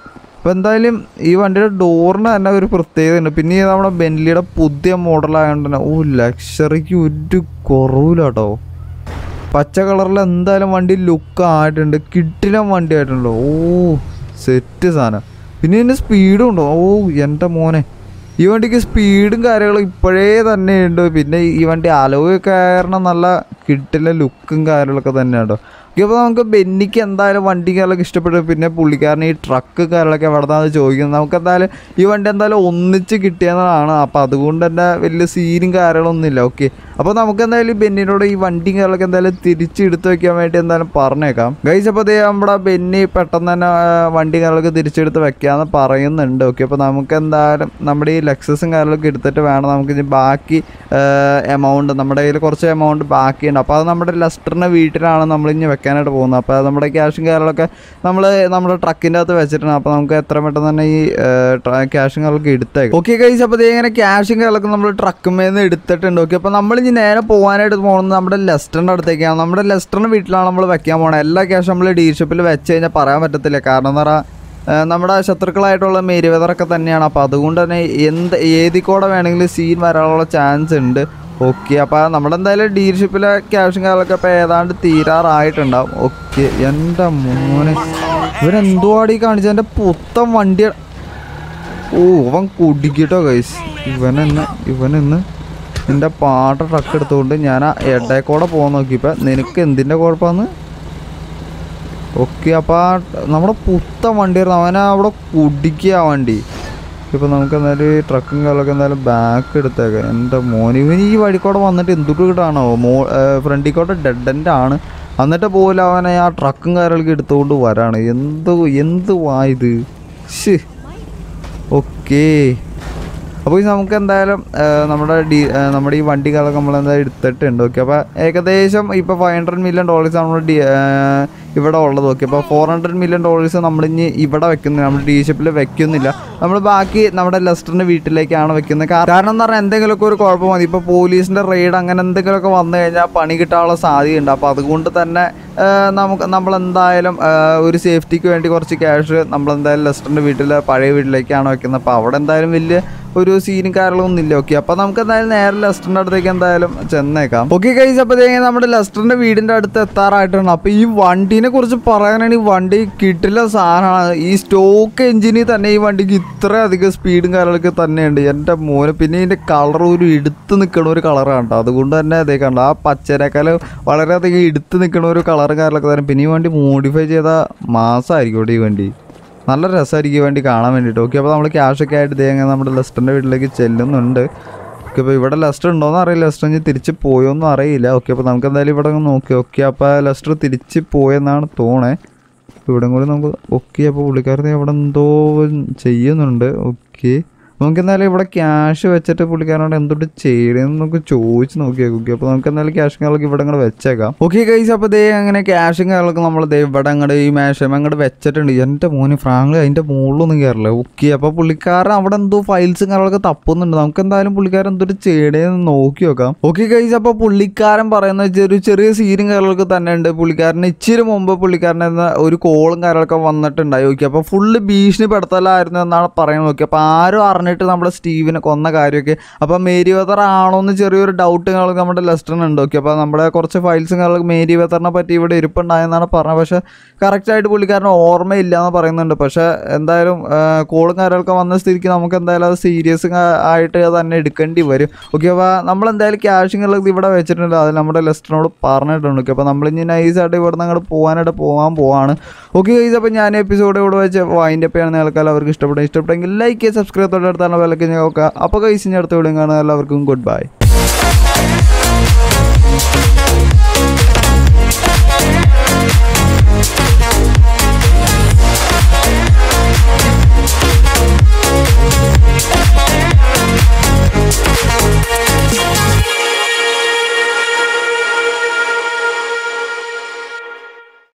അപ്പോൾ എന്തായാലും ഈ വണ്ടിയുടെ ഡോറിന് തന്നെ ഒരു പ്രത്യേകത ഉണ്ട്. പിന്നെ നമ്മുടെ ബെൻലിയുടെ പുതിയ മോഡലായതുകൊണ്ട് തന്നെ ലക്ഷറിക്ക് ഒരു കുറവില്ല കേട്ടോ. പച്ച കളറിൽ എന്തായാലും വണ്ടി ലുക്ക് ആയിട്ടുണ്ട്, കിട്ടിലും വണ്ടി ആയിട്ടുണ്ടോ. സെറ്റ് സാധനം. പിന്നെ ഇതിന് സ്പീഡും ഉണ്ടോ. എൻ്റെ മോനെ, ഈ വണ്ടിക്ക് സ്പീഡും കാര്യങ്ങളും ഇപ്പോഴേ തന്നെ ഉണ്ട്. പിന്നെ ഈ വണ്ടി അലോയൊക്കെ കാരണം നല്ല കിട്ടില്ല ലുക്കും കാര്യങ്ങളൊക്കെ തന്നെയാണ് കേട്ടോ. അപ്പോൾ നമുക്ക് ബെന്നിക്ക് എന്തായാലും വണ്ടി കാര്യങ്ങളൊക്കെ ഇഷ്ടപ്പെട്ടു. പിന്നെ പുള്ളിക്കാരൻ ഈ ട്രക്ക് കാര്യങ്ങളൊക്കെ എവിടെ നിന്നാണ് ചോദിക്കുന്നത്. നമുക്ക് എന്തായാലും ഈ വണ്ടി എന്തായാലും ഒന്നിച്ച് കിട്ടിയതാണ്. അപ്പോൾ അതുകൊണ്ട് തന്നെ വലിയ സീനും കാര്യങ്ങളൊന്നുമില്ല. ഓക്കെ, അപ്പോൾ നമുക്ക് എന്തായാലും ഈ ബെന്നിനോട് ഈ വണ്ടി കാര്യങ്ങളൊക്കെ എന്തായാലും തിരിച്ചെടുത്ത് വയ്ക്കാൻ വേണ്ടി എന്തായാലും പറഞ്ഞേക്കാം ഗൈസ്. അപ്പോൾ അതേ നമ്മുടെ ബെന്നി പെട്ടെന്ന് തന്നെ വണ്ടി കാര്യങ്ങളൊക്കെ തിരിച്ചെടുത്ത് വെക്കാമെന്ന് പറയുന്നുണ്ട്. ഓക്കെ, അപ്പോൾ നമുക്ക് എന്തായാലും നമ്മുടെ ഈ ലെക്സസും കാര്യങ്ങളൊക്കെ എടുത്തിട്ട് വേണം നമുക്ക് ഇനി ബാക്കി എമൗണ്ട്, നമ്മുടെ കയ്യിൽ കുറച്ച് എമൗണ്ട് ബാക്കിയുണ്ട്. അപ്പോൾ അത് നമ്മുടെ ലെസ്റ്ററിൻ്റെ വീട്ടിലാണ് നമ്മളിഞ്ഞ് വെക്കാനായിട്ട് പോകുന്നത്. അപ്പോൾ നമ്മുടെ ക്യാഷും കാര്യങ്ങളൊക്കെ നമ്മുടെ ട്രക്കിൻ്റെ അകത്ത് വെച്ചിട്ടുണ്ട്. അപ്പോൾ നമുക്ക് എത്ര പെട്ടെന്ന് തന്നെ ഈ ക്യാഷും കാര്യങ്ങളൊക്കെ എടുത്തേക്കും. ഓക്കെ ഗൈസ്, അപ്പോൾ ഇങ്ങനെ ക്യാഷും കാര്യങ്ങളൊക്കെ നമ്മൾ ട്രക്കുമേന്ന് എടുത്തിട്ടുണ്ട്. ഓക്കെ, അപ്പോൾ നമ്മൾ ഇനി നേരെ പോകാനായിട്ട് പോകുന്നത് നമ്മുടെ ലെസ്റ്ററിൻ്റെ അടുത്തേക്കാണ്. നമ്മുടെ ലെസ്റ്ററിൻ്റെ വീട്ടിലാണ് നമ്മൾ വെക്കാൻ പോകുന്നത്. എല്ലാ ക്യാഷും നമ്മൾ ഡീലർഷിപ്പിൽ വെച്ച് കഴിഞ്ഞാൽ പറയാൻ പറ്റത്തില്ല. കാരണം എന്ന് പറഞ്ഞാൽ നമ്മുടെ ശത്രുക്കളായിട്ടുള്ള മേരിവെതറൊക്കെ തന്നെയാണ്. അപ്പോൾ അതുകൊണ്ട് തന്നെ ഏതി കൂടെ വേണമെങ്കിലും സീൻ വരാനുള്ള ചാൻസ് ഉണ്ട്. ഓക്കെ, അപ്പോൾ നമ്മളെന്തായാലും ഡീലർഷിപ്പിലെ ക്യാഷും കാര്യങ്ങളൊക്കെ ഇപ്പോൾ ഏതാണ്ട് തീരാറായിട്ടുണ്ടാവും. ഓക്കെ, എൻ്റെ മോനെ ഇവരെന്തുവാടി കാണിച്ചത്. എൻ്റെ പുത്തൻ വണ്ടി. അവൻ കുടിക്കട്ടോ ഗൈസ്. ഇവനെന്ന് നിൻ്റെ പാട്ട ട്രക്ക് എടുത്തുകൊണ്ട് ഞാൻ ആ ഇടയ്ക്കൂടെ പോകാൻ നോക്കിയപ്പോൾ നിനക്ക് എന്തിൻ്റെ കുഴപ്പമെന്ന്. ഓക്കെ, അപ്പോൾ നമ്മുടെ പുത്തൻ വണ്ടിയായിരുന്നു. അവനെ അവിടെ കുടിക്കുക വണ്ടി. ഇപ്പോൾ നമുക്ക് എന്തായാലും ഈ ട്രക്കും കാര്യങ്ങളൊക്കെ എന്തായാലും ബാക്ക് എടുത്തേക്കാം. എൻ്റെ മോന് ഇവൻ ഈ വഴിക്കൂടെ വന്നിട്ട് എന്തൊരു കിട്ടാണോ. ഫ്രണ്ടിൽ കൂടെ ഡെഡ് എൻഡ് ആണ്. എന്നിട്ട് പോലും അവനെ ആ ട്രക്കും കാര്യങ്ങളൊക്കെ എടുത്തുകൊണ്ട് വരാണ്. എന്ത് വായത്. ഓക്കെ, അപ്പോൾ നമുക്ക് എന്തായാലും നമ്മുടെ ഈ വണ്ടി കാര്യങ്ങളൊക്കെ നമ്മളെന്തായാലും എടുത്തിട്ടുണ്ട്. ഓക്കെ, അപ്പോൾ ഏകദേശം ഇപ്പോൾ $500 million നമ്മൾ ഇവിടെ ഉള്ളത്. ഓക്കെ, അപ്പോൾ $400 million നമ്മളിഞ്ഞ് ഇവിടെ വെക്കുന്നില്ല, നമ്മൾ ഡീലർഷിപ്പിൽ വെക്കുന്നില്ല. നമ്മൾ ബാക്കി നമ്മുടെ ലെസ്റ്ററിൻ്റെ വീട്ടിലേക്കാണ് വെക്കുന്നത്. കാരണം എന്ന് പറഞ്ഞാൽ എന്തെങ്കിലുമൊക്കെ ഒരു കുഴപ്പം മതി. ഇപ്പോൾ പോലീസിൻ്റെ റെയ്ഡ് അങ്ങനെ എന്തെങ്കിലുമൊക്കെ വന്നു കഴിഞ്ഞാൽ പണി കിട്ടാനുള്ള സാധ്യതയുണ്ട്. അപ്പോൾ അതുകൊണ്ട് തന്നെ നമ്മളെന്തായാലും ഒരു സേഫ്റ്റിക്ക് വേണ്ടി കുറച്ച് ക്യാഷ് നമ്മളെന്തായാലും ലെസ്റ്ററിൻ്റെ പഴയ വീട്ടിലേക്കാണ് വെക്കുന്നത്. അപ്പോൾ അവിടെ എന്തായാലും വലിയ ഒരു സീനും കാര്യങ്ങളൊന്നും ഇല്ല. ഓക്കെ, അപ്പോൾ നമുക്ക് എന്തായാലും നേരെ ലെസ്റ്ററിൻ്റെ അടുത്തേക്ക് എന്തായാലും ചെന്നേക്കാം. ഓക്കെ ഗൈസ്, അപ്പോൾ നമ്മുടെ ലെസ്റ്ററിൻ്റെ വീടിൻ്റെ അടുത്ത് എത്താറായിട്ടാണ്. അപ്പോൾ ഈ വണ്ടീനെ കുറിച്ച് പറയാനാണ്, ഈ വണ്ടി കിട്ടില്ല സാധനമാണ്. ഈ സ്റ്റോക്ക് എഞ്ചിനിൽ തന്നെ ഈ വണ്ടിക്ക് ഇത്രയധികം സ്പീഡും കാര്യങ്ങളൊക്കെ തന്നെയുണ്ട്. എൻ്റെ മോനെ. പിന്നെ ഇതിൻ്റെ കളർ ഒരു എടുത്ത് നിൽക്കുന്ന ഒരു കളറാണ് കേട്ടോ. അതുകൊണ്ട് തന്നെ അതേ കണ്ടോ, ആ പച്ചരക്കാലം വളരെയധികം എടുത്ത് നിൽക്കുന്ന ഒരു കളർ കാര്യങ്ങളൊക്കെ തന്നെ. പിന്നെ ഈ വണ്ടി മോഡിഫൈ ചെയ്ത മാസമായിരിക്കും ഇവിടെ. ഈ വണ്ടി നല്ല രസമായിരിക്കും വണ്ടി കാണാൻ വേണ്ടിയിട്ട്. ഓക്കെ, അപ്പോൾ നമ്മൾ ക്യാഷൊക്കെ ആയിട്ട് ഇതേങ്ങനെ നമ്മുടെ ലെസ്റ്ററിൻ്റെ വീട്ടിലേക്ക് ചെല്ലുന്നുണ്ട്. ഓക്കെ, അപ്പോൾ ഇവിടെ ലെസ്റ്റർ ഉണ്ടോയെന്ന് അറിയില്ല, ലെസ്റ്റർ ഇനി തിരിച്ച് പോയോന്നും അറിയില്ല. ഓക്കെ, അപ്പോൾ നമുക്ക് എന്തായാലും ഇവിടെ നോക്കി. ഓക്കെ, അപ്പോൾ ലെസ്റ്റർ തിരിച്ച് പോയെന്നാണ് തോന്നേ. ഇവിടെ കൂടി നമുക്ക്. ഓക്കെ, അപ്പോൾ പുള്ളിക്കാരൻ ഇവിടെ എന്തോ ചെയ്യുന്നുണ്ട്. ഓക്കെ, നമുക്ക് എന്തായാലും ഇവിടെ ക്യാഷ് വെച്ചിട്ട് പുള്ളിക്കാരനോട് എന്തൊട്ട് ചെയ്യണമെന്ന് നമുക്ക് ചോദിച്ച് നോക്കിയാൽ. ഓക്കെ, അപ്പോൾ നമുക്ക് എന്തായാലും ക്യാഷും കാര്യങ്ങളൊക്കെ ഇവിടെ അങ്ങോട്ട് വെച്ചേക്കാം. ഓക്കെ ഗൈസ്, അപ്പോൾ അങ്ങനെ ക്യാഷും കാര്യങ്ങളൊക്കെ നമ്മൾ ഇവിടെ അങ്ങോട്ട് ഈ മേശം അങ്ങോട്ട് വെച്ചിട്ടുണ്ട്. എൻ്റെ മോന് ഫ്രാങ്ക്ലി അതിൻ്റെ മുകളിലൊന്നും കയറില്ല. ഓക്കെ, അപ്പോൾ പുള്ളിക്കാരൻ അവിടെ എന്തോ ഫയൽസും കാര്യങ്ങളൊക്കെ തപ്പുന്നുണ്ട്. നമുക്ക് എന്തായാലും പുള്ളിക്കാരൻ എന്തൊട്ട് ചെയ്യണേന്ന് നോക്കി നോക്കാം. ഓക്കെ ഗൈസ്, അപ്പോൾ പുള്ളിക്കാരൻ പറയുന്ന ഒരു ചെറിയ സീനും കാര്യങ്ങളൊക്കെ തന്നെ ഉണ്ട്. പുള്ളിക്കാരന് ഇച്ചിരി മുമ്പ് പുള്ളിക്കാരൻ ഒരു കോളും കാര്യങ്ങളൊക്കെ വന്നിട്ടുണ്ടായി. ഓക്കെ, അപ്പോൾ ഫുള്ള് ഭീഷണിപ്പെടുത്തലായിരുന്നു എന്നാണ് പറയുന്നത്. ഓക്കെ, അപ്പോൾ ആരും പറഞ്ഞിട്ട് നമ്മുടെ സ്റ്റീവിനെ കൊന്ന കാര്യമൊക്കെ. അപ്പോൾ മേരിവെതർ ആണോ എന്ന് ചെറിയൊരു ഡൗട്ട് കാര്യങ്ങളൊക്കെ നമ്മുടെ ലെസ്റ്ററിനുണ്ട്. ഓക്കെ, അപ്പോൾ നമ്മുടെ കുറച്ച് ഫയൽസും കാര്യങ്ങളൊക്കെ മേരിവെതറിനെ പറ്റി ഇവിടെ ഇരിപ്പുണ്ടായെന്നാണ് പറഞ്ഞത്. പക്ഷേ കറക്റ്റായിട്ട് പുള്ളിക്കാരന് ഓർമ്മയില്ല എന്ന് പറയുന്നുണ്ട്. പക്ഷേ എന്തായാലും കോളും കാര്യങ്ങളൊക്കെ വന്ന സ്ഥിതിക്ക് നമുക്ക് എന്തായാലും അത് സീരിയസ് ആയിട്ട് തന്നെ എടുക്കേണ്ടി വരും. ഓക്കെ, അപ്പോൾ നമ്മളെന്തായാലും ക്യാഷും കാര്യങ്ങളൊക്കെ ഇവിടെ വെച്ചിട്ടുണ്ട്. അത് നമ്മുടെ ലെസ്റ്ററിനോട് പറഞ്ഞിട്ടുണ്ട്. ഓക്കെ, അപ്പോൾ നമ്മളിനി നൈസായിട്ട് ഇവിടെ നിന്ന് അങ്ങോട്ട് പോകാൻ പോവാണ്. ഓക്കെ ഗൈസ്, അപ്പോൾ ഞാൻ എപ്പിസോഡ് ഇവിടെ വെച്ച് വൈൻഡ് അപ്പ് ചെയ്യുന്ന ആൾക്കാർ അവർക്ക് ഇഷ്ടപ്പെട്ടെങ്കിൽ ലൈക്ക് ചെയ്യുക, സബ്സ്ക്രൈബ് തൊട്ടടുത്താണ് വിലക്ക് നോക്കുക. അപ്പോൾ ഗൈസ്, ഇനി അടുത്ത വീഡിയോ കാണാൻ എല്ലാവർക്കും ഗുഡ് ബൈ.